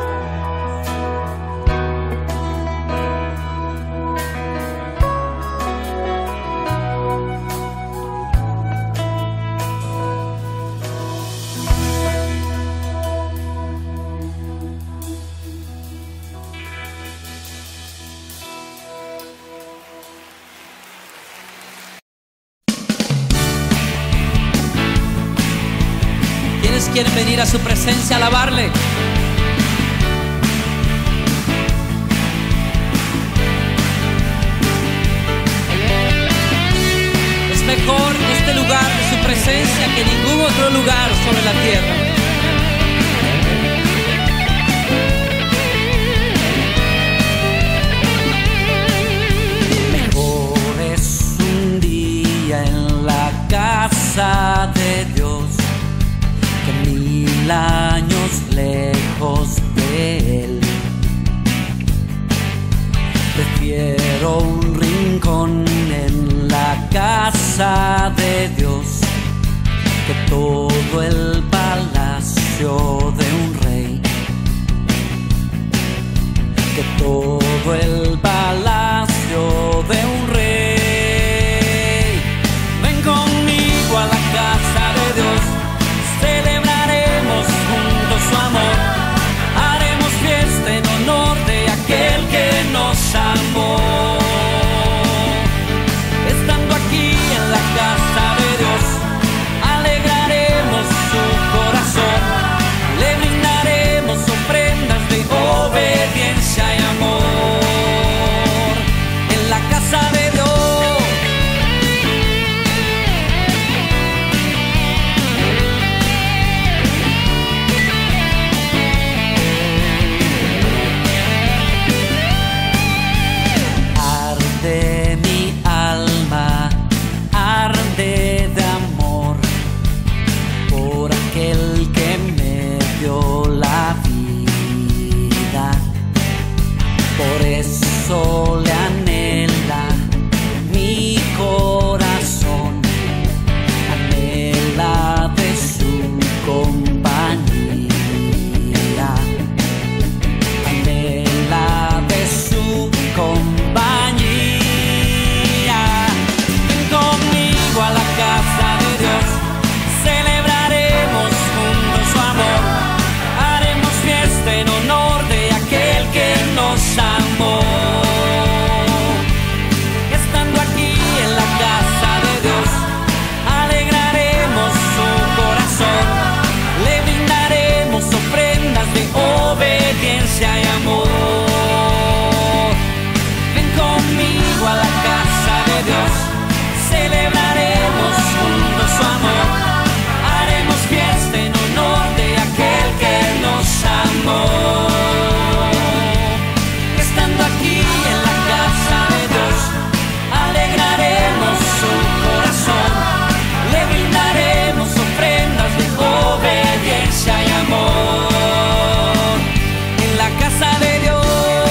¿Quiénes quieren venir a su presencia a alabarle? Es mejor este lugar de su presencia que ningún otro lugar sobre la tierra. Mejor es un día en la casa de Dios que mil años lejos de Él. Prefiero un rincón en la casa de Dios que todo el palacio de un rey, que todo el palacio de un rey. Ven conmigo a la casa de Dios, celebraremos juntos su amor, haremos fiesta en honor de aquel eso le anhela mi corazón, anhela de su compañía, anhela de su compañía. Ven conmigo a la casa de Dios, celebraremos juntos su amor, haremos fiesta en honor de aquel que nos amó. Estando aquí en la casa de Dios, alegraremos su corazón, le brindaremos ofrendas de obediencia y amor. Ven conmigo a la casa de Dios, celebraremos juntos su amor, haremos fiesta en honor de aquel que nos amó. Estando aquí en la casa de Dios, alegraremos su corazón, le brindaremos ofrendas de obediencia y amor. En la casa de Dios,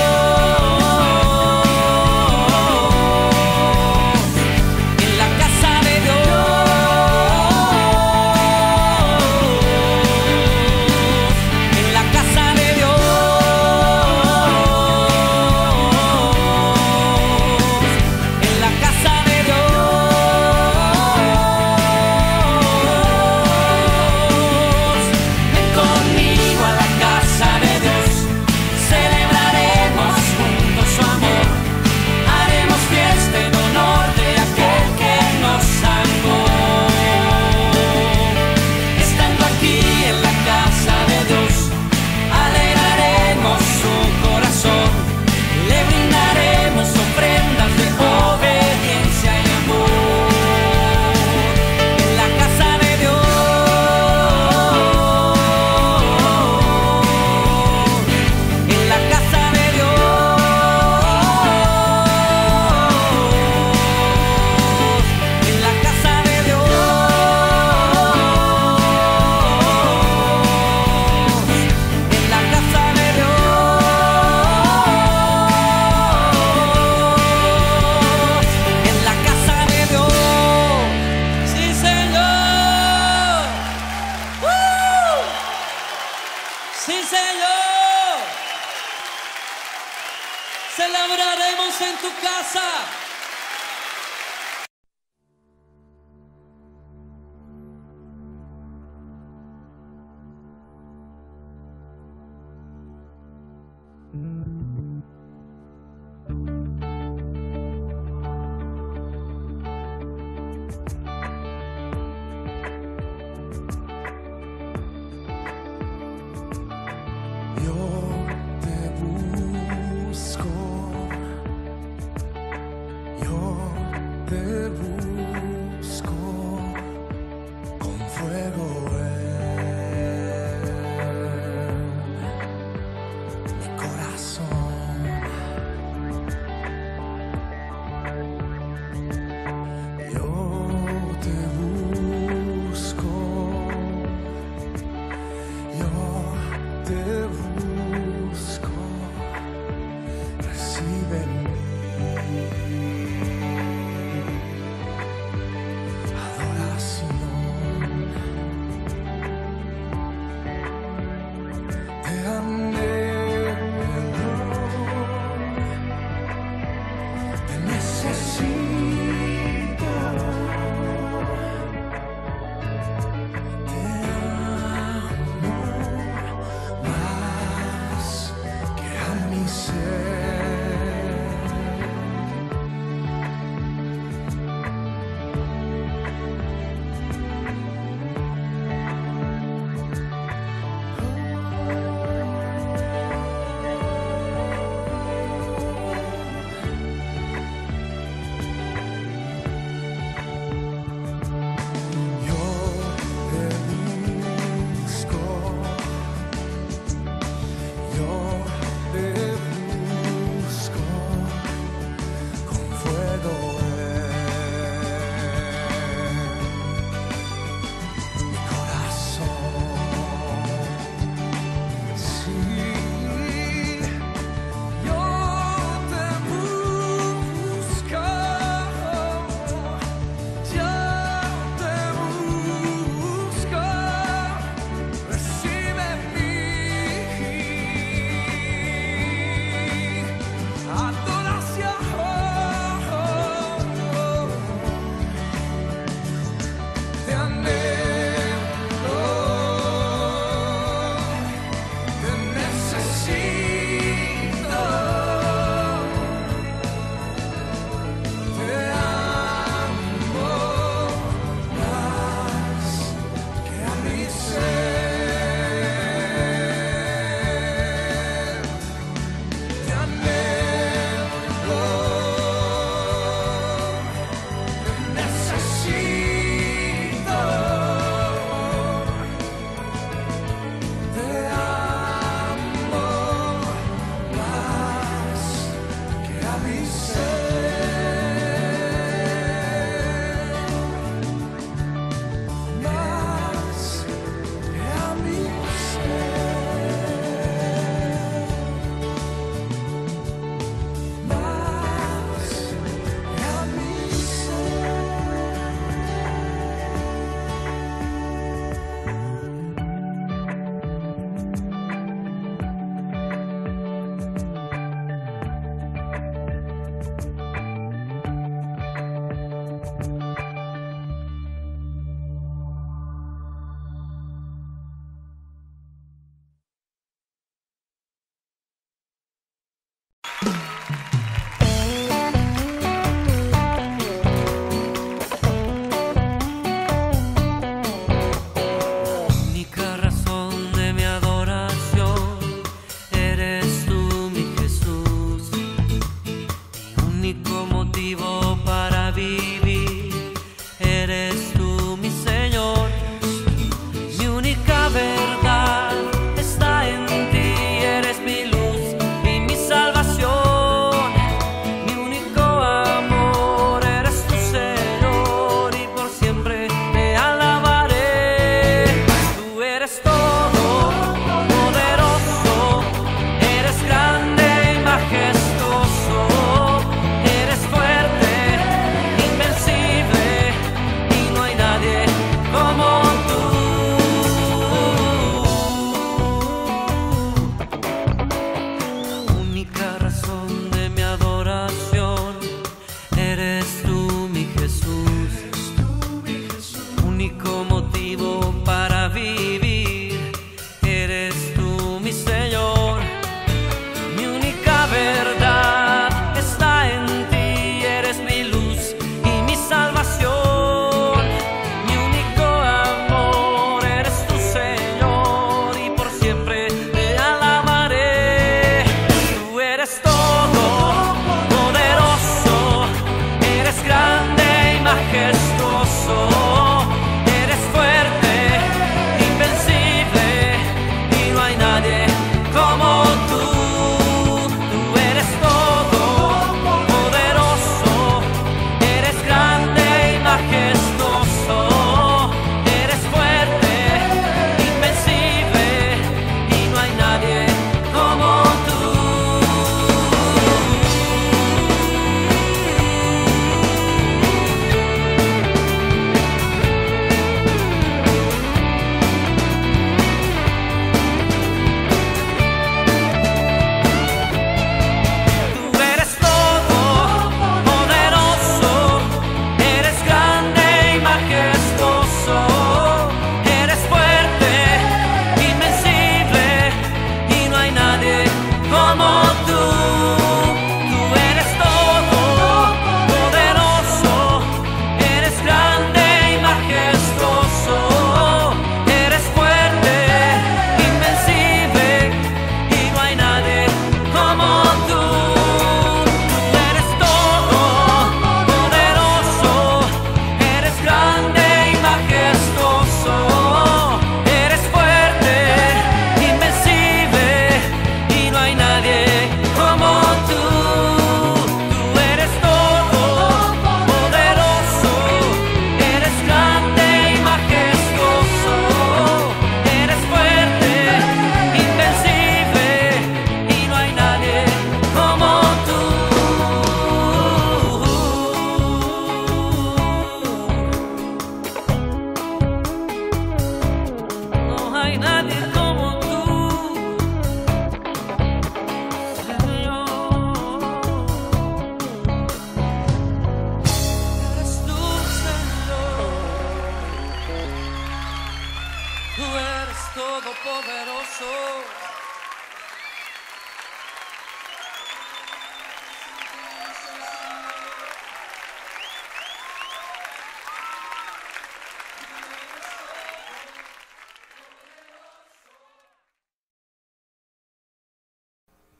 en la casa de Dios, en la casa de Dios, en la casa de Dios. Ven conmigo a la casa de Dios, celebraremos juntos su amor, haremos fiesta en honor de aquel que nos amó. Estando aquí en la casa de Dios, alegraremos su corazón, le brindaremos ofrendas de obediencia y amor. En la casa de Dios, en la casa de Dios, en la casa de Dios, en la casa de Dios, en la casa de Dios. Sí, Señor. ¡Uh! Sí, Señor. Celebraremos en tu casa. Yo te busco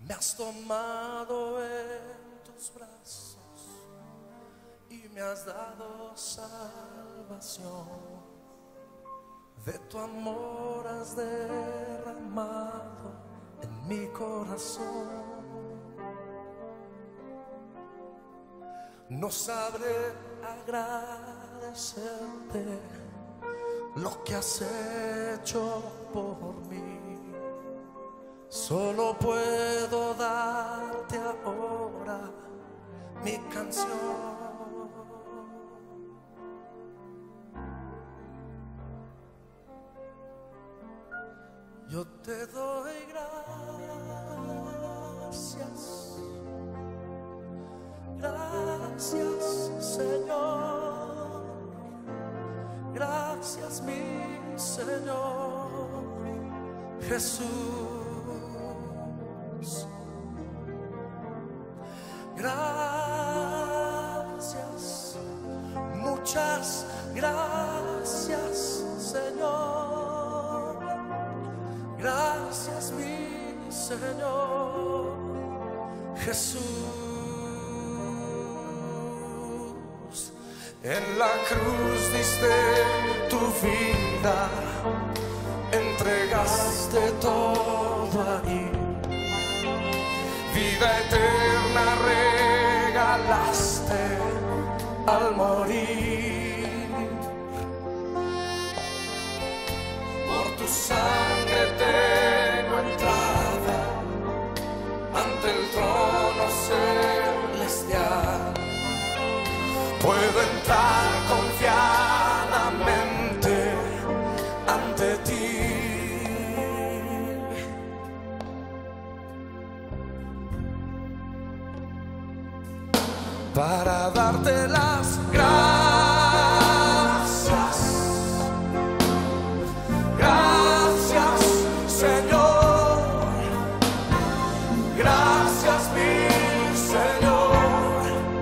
Me has tomado en tus brazos y me has dado salvación. De tu amor has derramado en mi corazón. No sabré agradecerte lo que has hecho por mí. Solo puedo darte ahora mi canción. Yo te doy gracias, gracias Señor, gracias mi Señor Jesús, gracias, muchas gracias Señor. Gracias mi Señor Jesús. En la cruz diste tu vida, entregaste todo ahí. Vida eterna regalaste al morir. Por tu sangre tengo entrada ante el trono celestial. Puedo entrar confiadamente ante ti. Para darte las gracias. Gracias, Señor. Gracias, mi Señor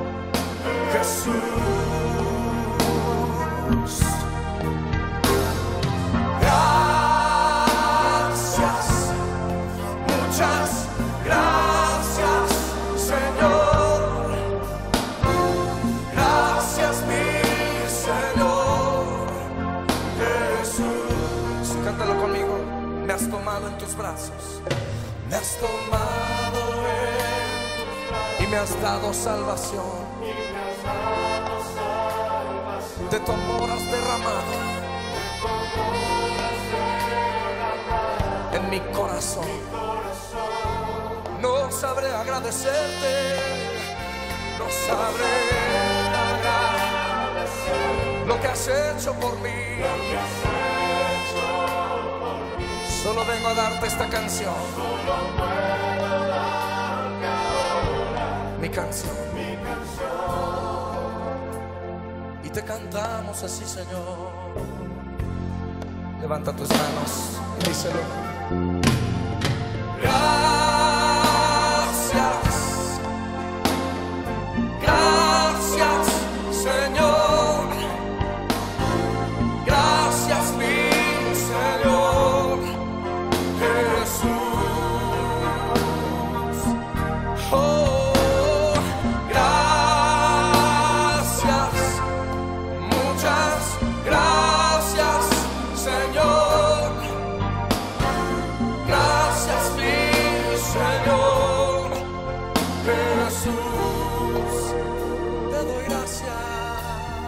Jesús. Gracias, muchas gracias, Señor. Gracias, mi Señor Jesús. Cántalo conmigo. Me has tomado en tus brazos, me has tomado en tus brazos y me has dado salvación. De tu amor has derramado en mi corazón. No sabré agradecerte, no sabré agradecer lo que has hecho por mí. Solo vengo a darte esta canción. Solo puedo darte ahora mi canción. Mi canción. Y te cantamos así, Señor. Levanta tus manos y díselo. Gracias. Gracias, Señor. Gracias, mi Señor Jesús. Oh, gracias, muchas gracias, Señor. Gracias, mi Señor Jesús. Te doy gracias,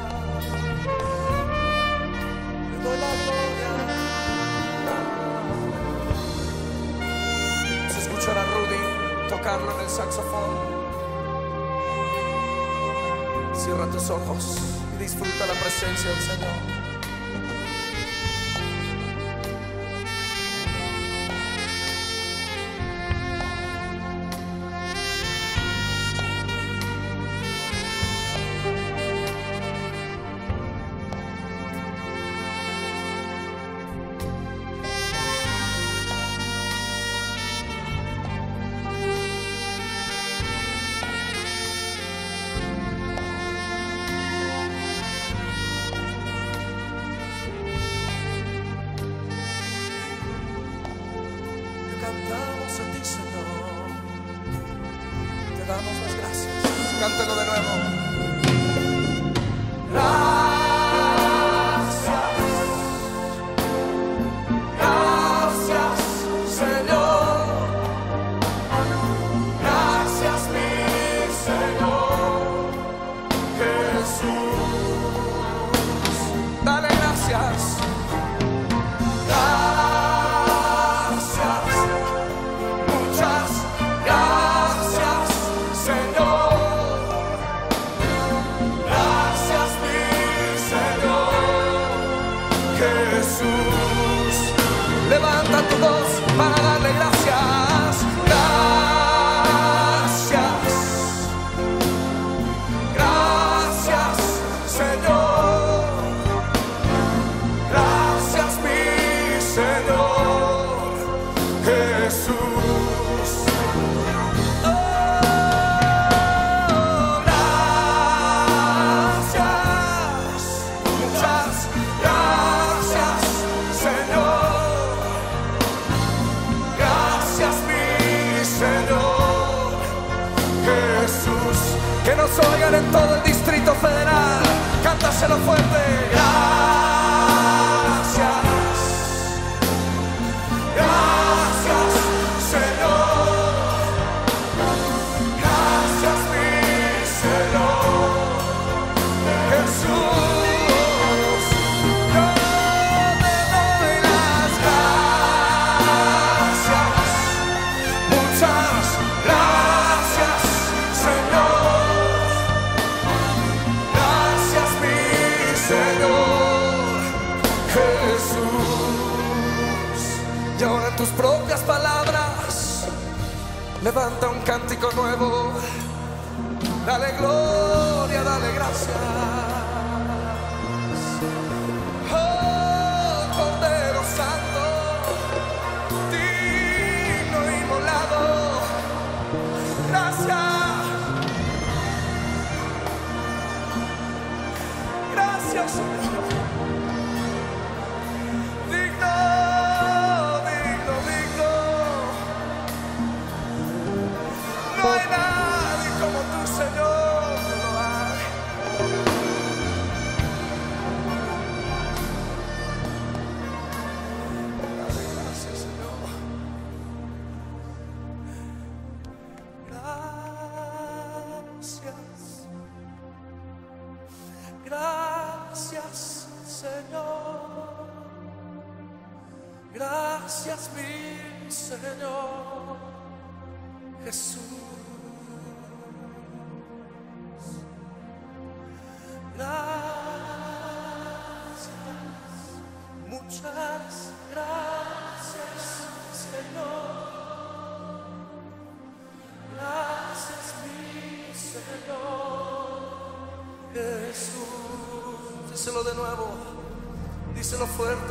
te doy la gloria. Se escuchará Rudy tocarlo en el saxofón. Cierra tus ojos y disfruta la presencia del Señor. damos las gracias. Cántelo de nuevo. Gracias, Señor. Gracias, mi Señor Jesús. Dale gracias. Gracias, muchas gracias, Señor. Gracias, mi Señor Jesús. Levanta tu voz para darle gracias. Gracias, gracias, Señor. Gracias, mi Señor Jesús. Oh, gracias, muchas gracias, Señor. Gracias, mi Señor Jesús. Que nos oigan en todo el Distrito Federal. Cántaselo fuerte. Gracias, gracias, Señor. Gracias, mi Señor Jesús. Yo te doy las gracias. Muchas gracias, Señor. Gracias, mi Señor Jesús. Y ahora en tus propias palabras, levanta un cántico nuevo. Dale gloria, dale gracias. Oh, Cordero Santo, digno inmolado. Gracias. Gracias, Señor. Digno, digno, digno. No hay nadie como tú, Señor. No lo hay. Dale gracias, Señor. Gracias. Gracias, Señor. Gracias, mi Señor Jesús. Gracias, muchas gracias, Señor. Gracias, mi Señor Jesús. Díselo de nuevo, díselo fuerte.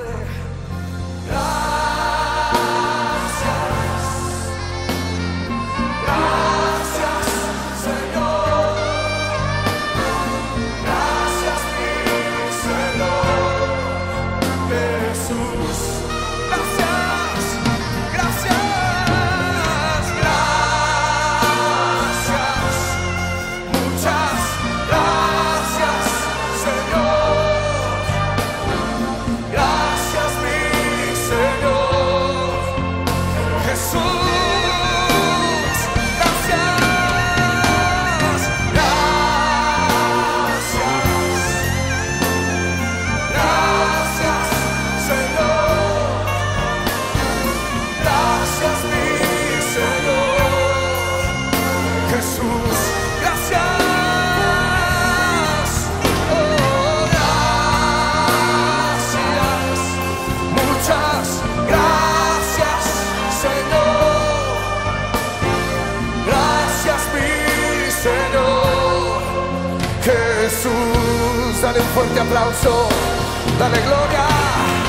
Gracias, gracias, Señor. Gracias, mi Señor Jesús. Gracias, gracias, Gracias, muchas gracias, Señor. Gracias, mi Señor Jesús. Gracias, gracias, gracias, Señor. Gracias, mi Señor Jesús. Gracias, oh, gracias, muchas gracias, Señor. Gracias, mi Señor Jesús. Dale un fuerte aplauso, dale gloria.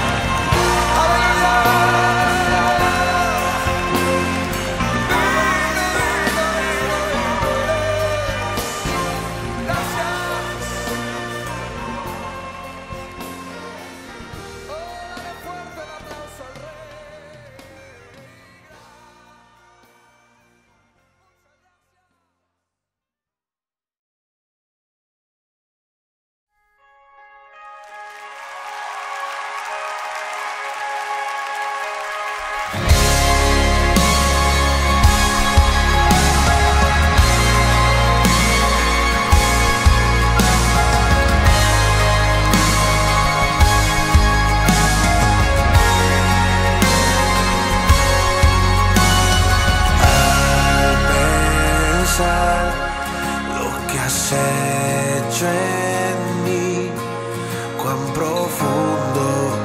pensar lo que has hecho en mí, cuán profundo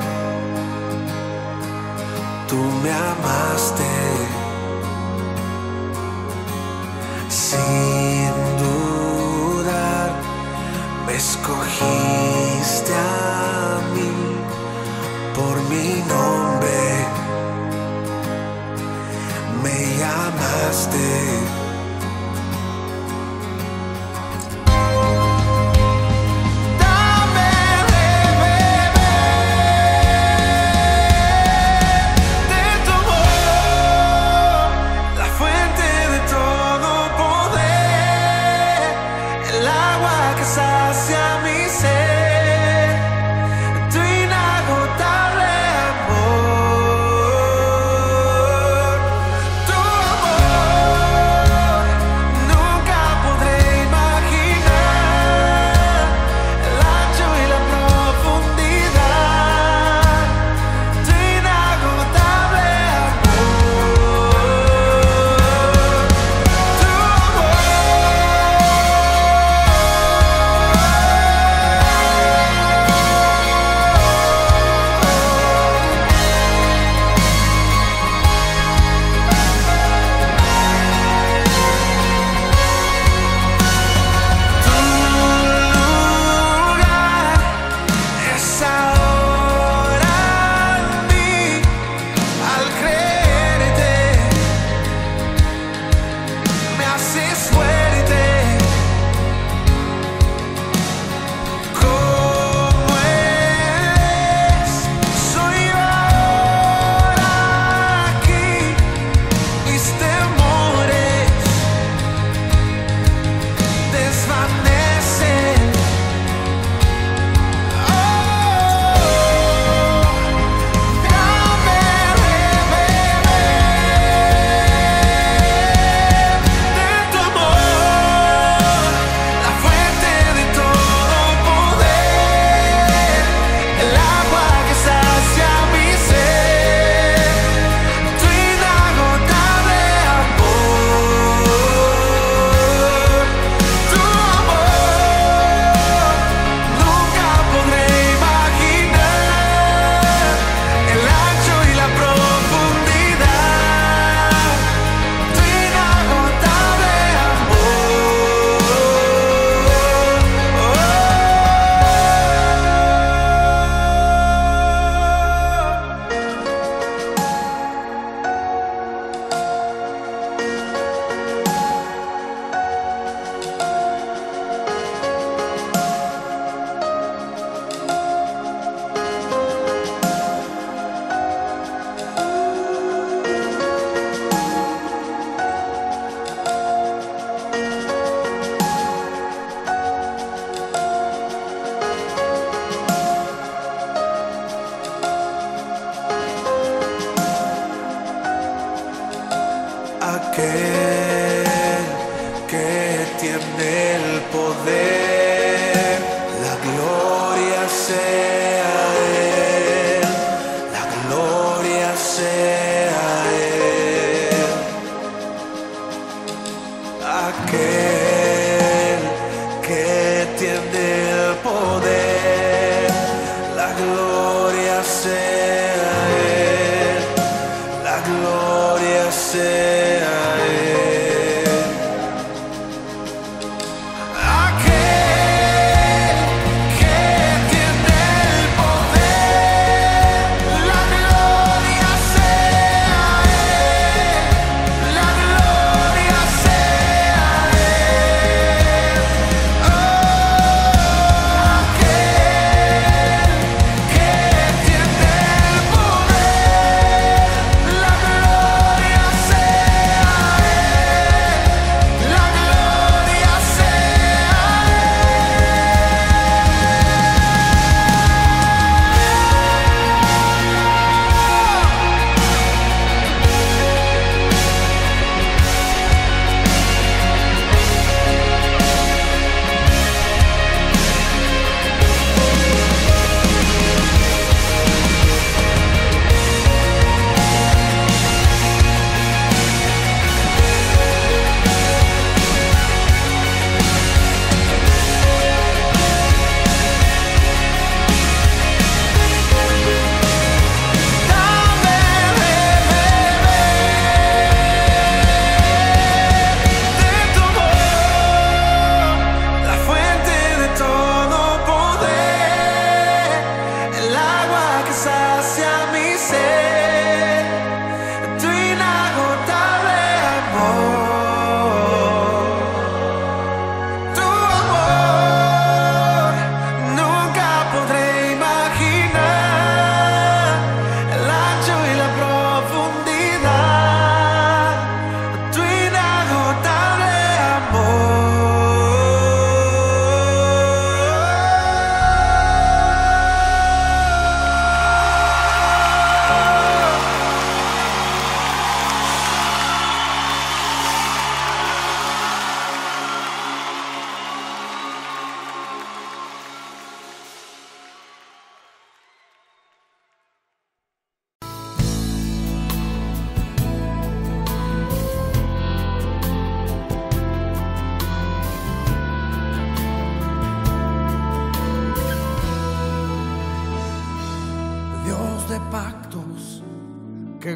tú me amaste. Sin dudar me escogiste a mí por mi nombre, me llamaste. Sacia mi ser, tu inagotable amor, tu amor, nunca podré imaginar el ancho y la profundidad, tu inagotable amor, tu amor. Aquel que tiene el poder, la gloria sea Él, la gloria sea Él. Aquel que tiene el poder, la gloria sea Él, la gloria sea Oh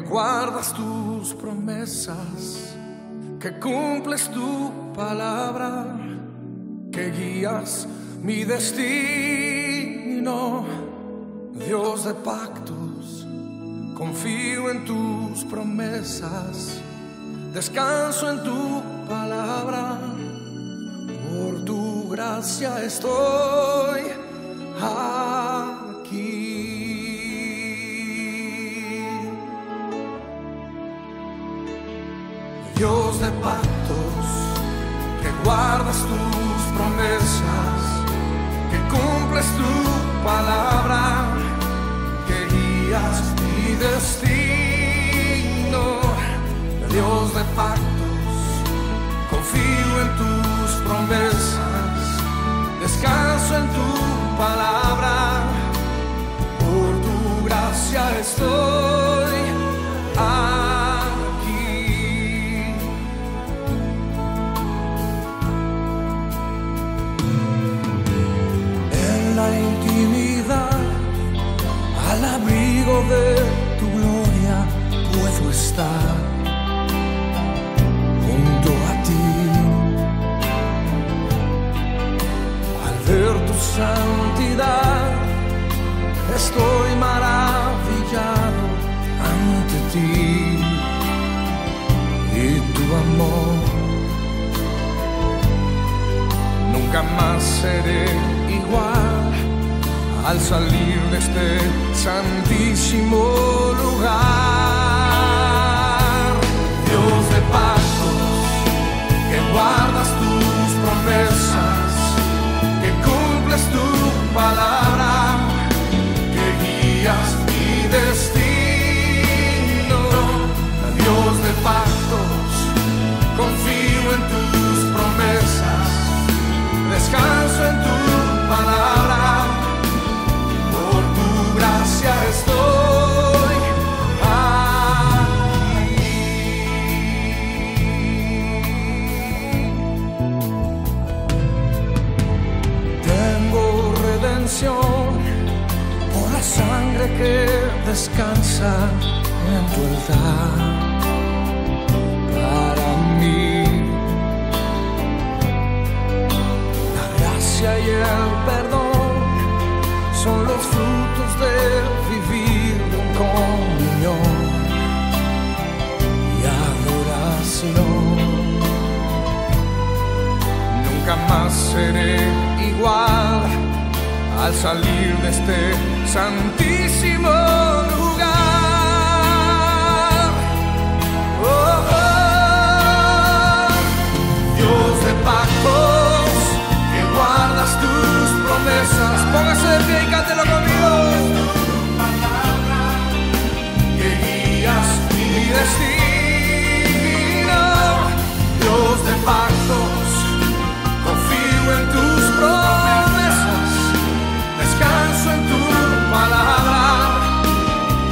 guardas tus promesas, que cumples tu palabra, que guías mi destino. Dios de pactos, confío en tus promesas, descanso en tu palabra. Por tu gracia estoy aquí. Dios de pactos, que guardas tus promesas, que cumples tu palabra, que guías mi destino. Dios de pactos, confío en tus promesas, descanso en tu palabra. Por tu gracia estoy aquí. En la intimidad, al abrigo de tu gloria, puedo estar junto a ti. Al ver tu santidad, estoy maravillado ante ti y tu amor. Nunca más seré igual al salir de este santísimo lugar. Dios de pactos, que guardas tus promesas, que cumples tu palabra, que guías mi destino. Dios de pactos, confío en tus promesas, descanso en tu palabra. Por tu gracia estoy aquí. Tengo redención por la sangre que descansa en tu altar. Para mí, la gracia y el perdón son los frutos de vivir en comunión y adoración. Nunca más seré igual al salir de este santísimo lugar. Oh, oh. Dios de pactos, que guardas tus promesas. Póngase de pie y cántelo conmigo. Que guías mi destino. Dios de pactos, confío en tus promesas, descanso en tu palabra.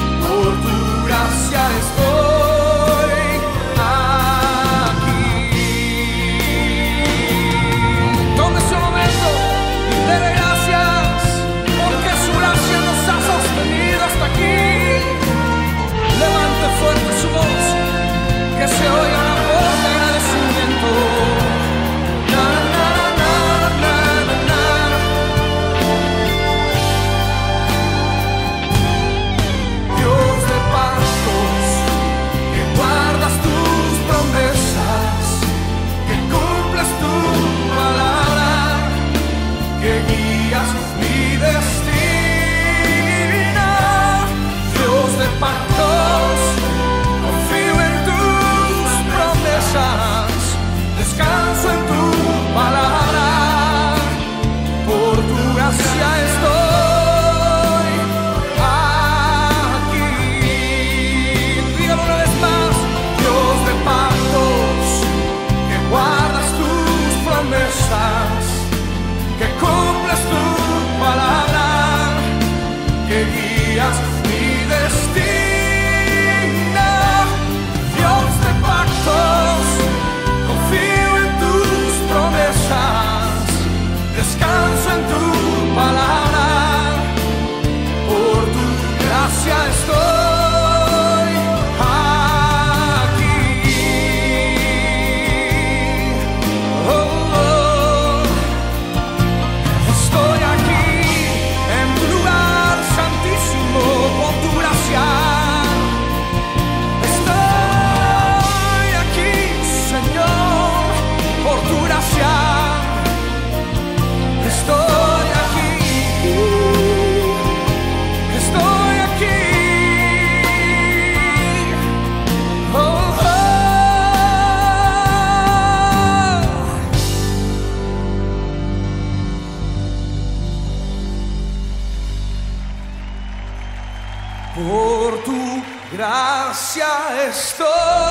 gracia estoy.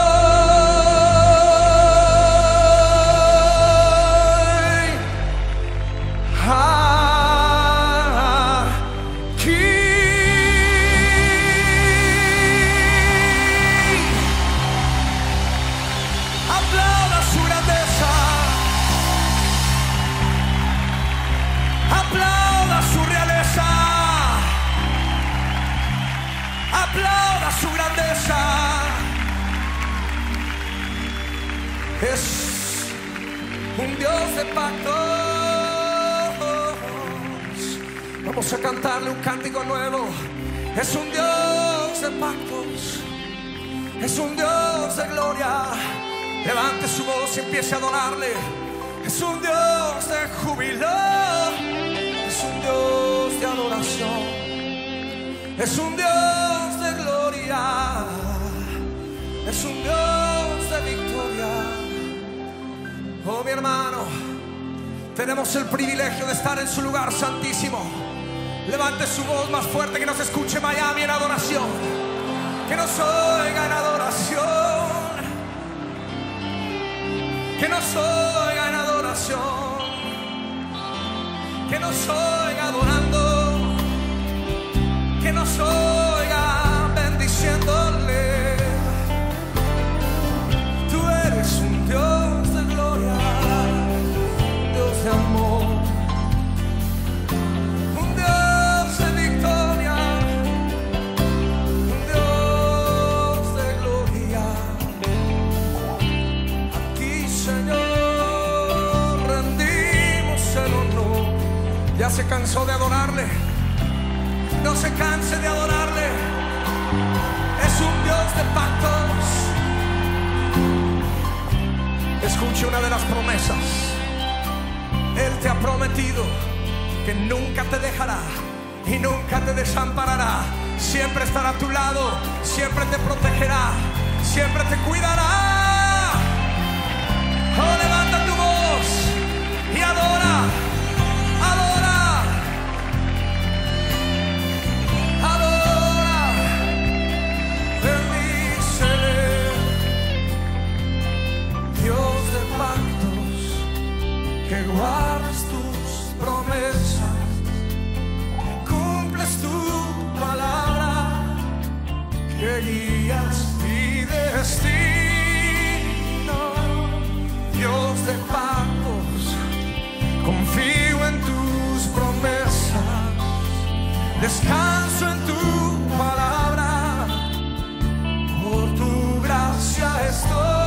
Aquí. Aplauda su grandeza. Aplauda su realeza. Aplauda su grandeza. Es un Dios de pactos. Vamos a cantarle un cántico nuevo. Es un Dios de pactos. Es un Dios de gloria. Levante su voz y empiece a adorarle. Es un Dios de júbilo. Es un Dios de adoración. Es un Dios de gloria. Es un Dios de victoria. Oh, mi hermano, tenemos el privilegio de estar en su lugar santísimo. Levante su voz más fuerte, que nos escuche Miami en adoración. Que nos oiga en adoración. Que nos oiga en adoración. Que nos oiga adorando. Que nos oiga bendiciéndole. Tú eres un Dios de gloria, Dios de amor, un Dios de victoria, un Dios de gloria. Aquí, Señor, rendimos el honor. ¿Ya se cansó de adorarle? No se canse de adorarle. Es un Dios de pactos. Escuche una de las promesas. Él te ha prometido que nunca te dejará y nunca te desamparará. Siempre estará a tu lado, siempre te protegerá, siempre te cuidará. Oh, levanta tu voz y adora, adora. Que guardas tus promesas, cumples tu palabra, que guías mi destino. Dios de pactos, confío en tus promesas, descanso en tu palabra, por tu gracia estoy.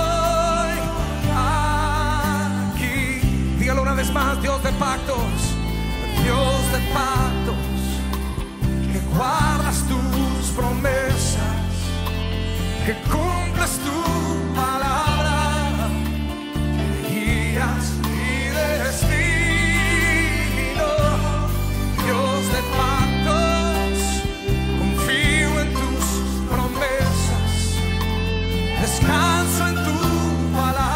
Dígalo una vez más, Dios de pactos, Dios de pactos, que guardas tus promesas, que cumples tu palabra, que guías mi destino. Dios de pactos, confío en tus promesas, descanso en tu palabra.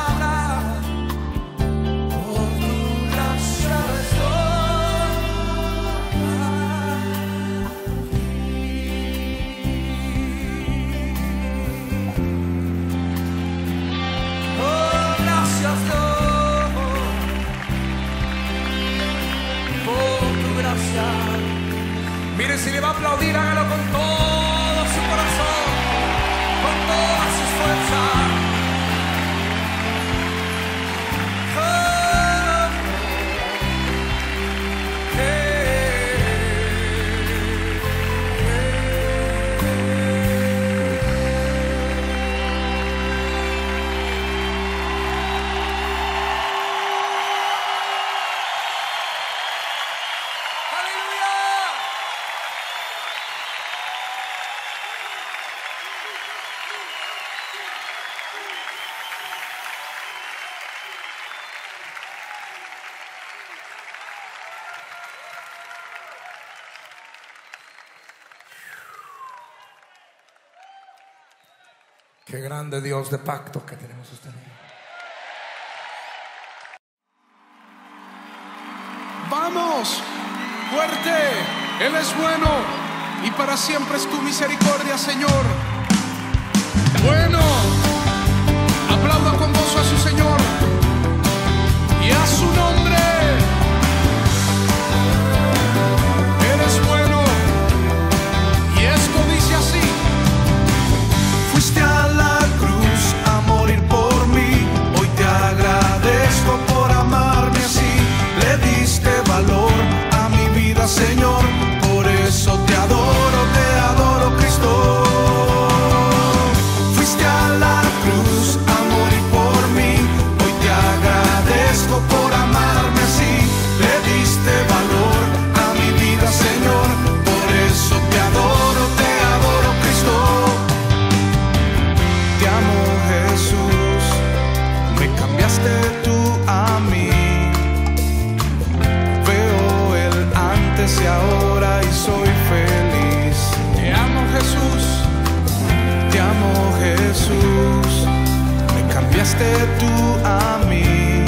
Mire, si le va a aplaudir, hágalo con todo su corazón, con todas sus fuerzas. Oh, hey, qué grande Dios de pacto que tenemos usted. Vamos, fuerte, Él es bueno y para siempre es tu misericordia, Señor. aplauso a su Señor y a su nombre. Eres bueno. Y esto dice así: Fuiste a la cruz a morir por mí. Hoy te agradezco por amarme así. Le diste valor a mi vida, Señor. Por eso te adoro, te adoro, Cristo. Fuiste a la cruz a morir por mí. Hoy te agradezco por amarme así. Le diste valor a mi vida, Señor. Por eso te adoro, te adoro, Cristo. Te amo, Jesús. Me cambiaste tú a mí. Veo el antes y ahora y soy feliz. Te amo, Jesús. Te amo, Jesús. Me cambiaste tú a mí.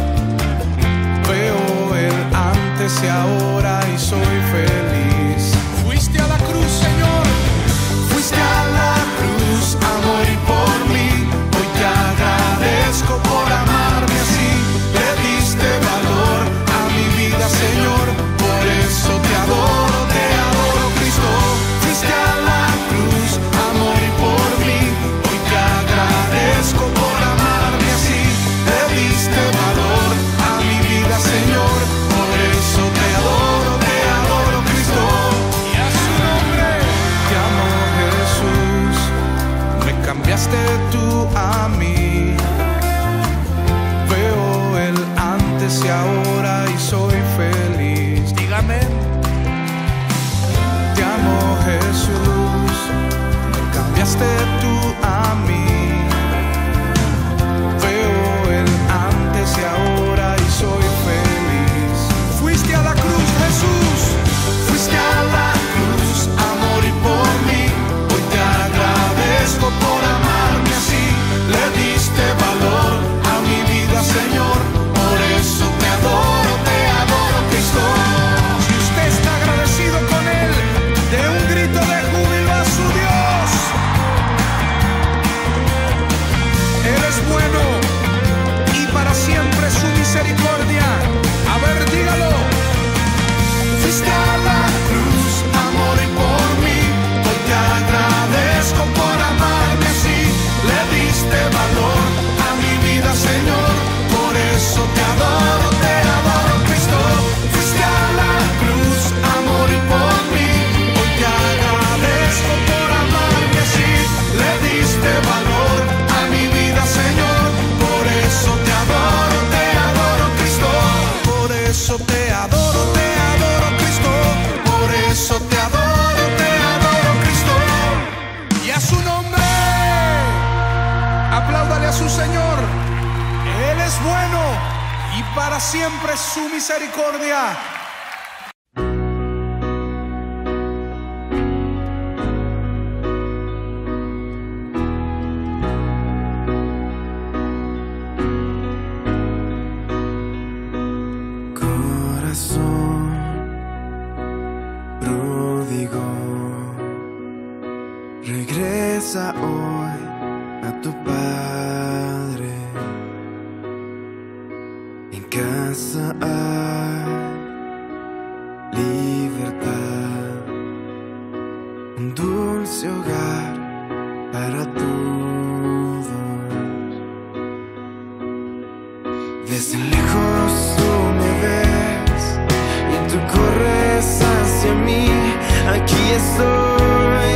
Veo el antes y ahora y soy feliz. Fuiste a la cruz, Señor. Fuiste a la cruz a morir por mí. Hoy te agradezco por amarme así. Le diste valor a mi vida, Señor. Por eso te adoro, te adoro, Cristo. Fuiste a la cruz a morir por mí. Hoy te agradezco por amarme así. Le diste valor a mi vida, Señor. Por eso te adoro, te adoro, Cristo. Y a su nombre. Te amo, Jesús. Me cambiaste tú a mí. Veo el antes y ahora y soy feliz. Dígame. Te amo, Jesús. Me cambiaste tú a mí. Veo el antes y ahora y soy feliz. Fuiste a la cruz, Jesús. Fuiste a la cruz a morir por mí. Hoy te agradezco por amarme así. Le diste valor a mi vida, Señor. Por eso te adoro, te adoro, Cristo. Si usted está agradecido con Él, dé un grito de júbilo a su Dios. Él es bueno y para siempre su misericordia. A ver, dígalo. Fuiste a la cruz a morir por mí. Hoy te agradezco por amarme así. Le diste valor a mi vida, Señor. Por eso te adoro, te adoro, Cristo. Fuiste a la cruz a morir por mí. Hoy te agradezco por amarme así. Le diste valor a mi vida, Señor. Por eso te adoro, te adoro, Cristo. Por eso te adoro, te adoro, Cristo. Por eso te adoro, te adoro, Cristo. Y a su nombre. Apláudale a su Señor. Él es bueno y para siempre su misericordia. Corazón pródigo, regresa hoy a tu Padre. En casa hay libertad, un dulce hogar para todos. Desde lejos tú me ves y tú corres hacia mí. Aquí estoy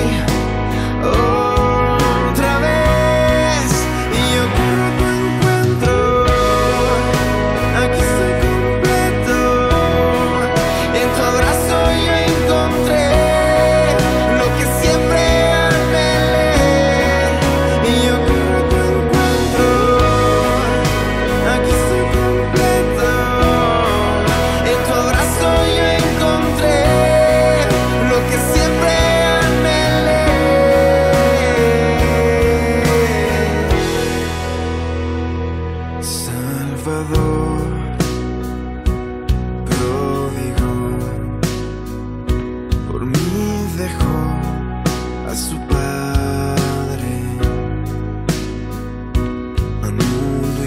otra vez y yo quiero tu encuentro. Aquí estoy completo. En tu abrazo yo encontré lo que siempre anhelé. Y yo quiero tu encuentro. Aquí estoy completo. En tu abrazo yo encontré lo que siempre anhelé. Salvador pródigo, por mí dejó a su Padre, al mundo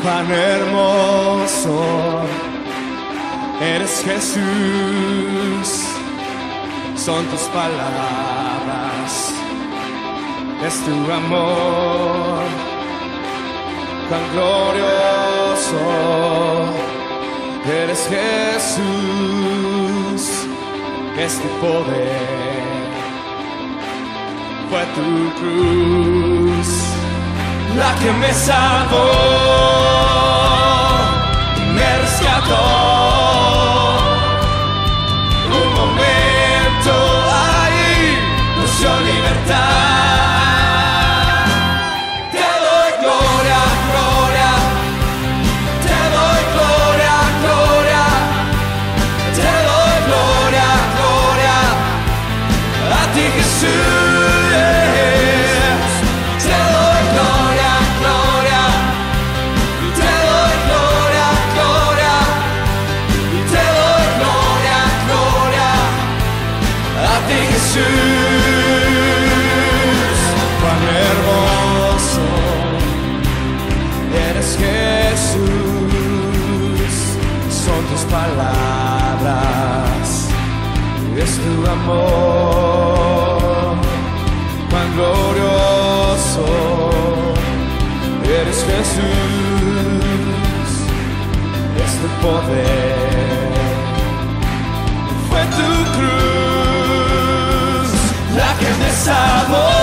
Cuán hermoso eres, Jesús, son tus palabras, es tu amor, cuán glorioso eres, Jesús, es tu poder, fue tu cruz la que me salvó, me rescató. Un momento ahí nos dio libertad. Te doy gloria, gloria, te doy gloria, gloria, te doy gloria, gloria, a ti Jesús. Jesús, cuán hermoso eres, Jesús, son tus palabras, es tu amor, cuán glorioso eres, Jesús, es tu poder, fue tu cruz la que me salvó.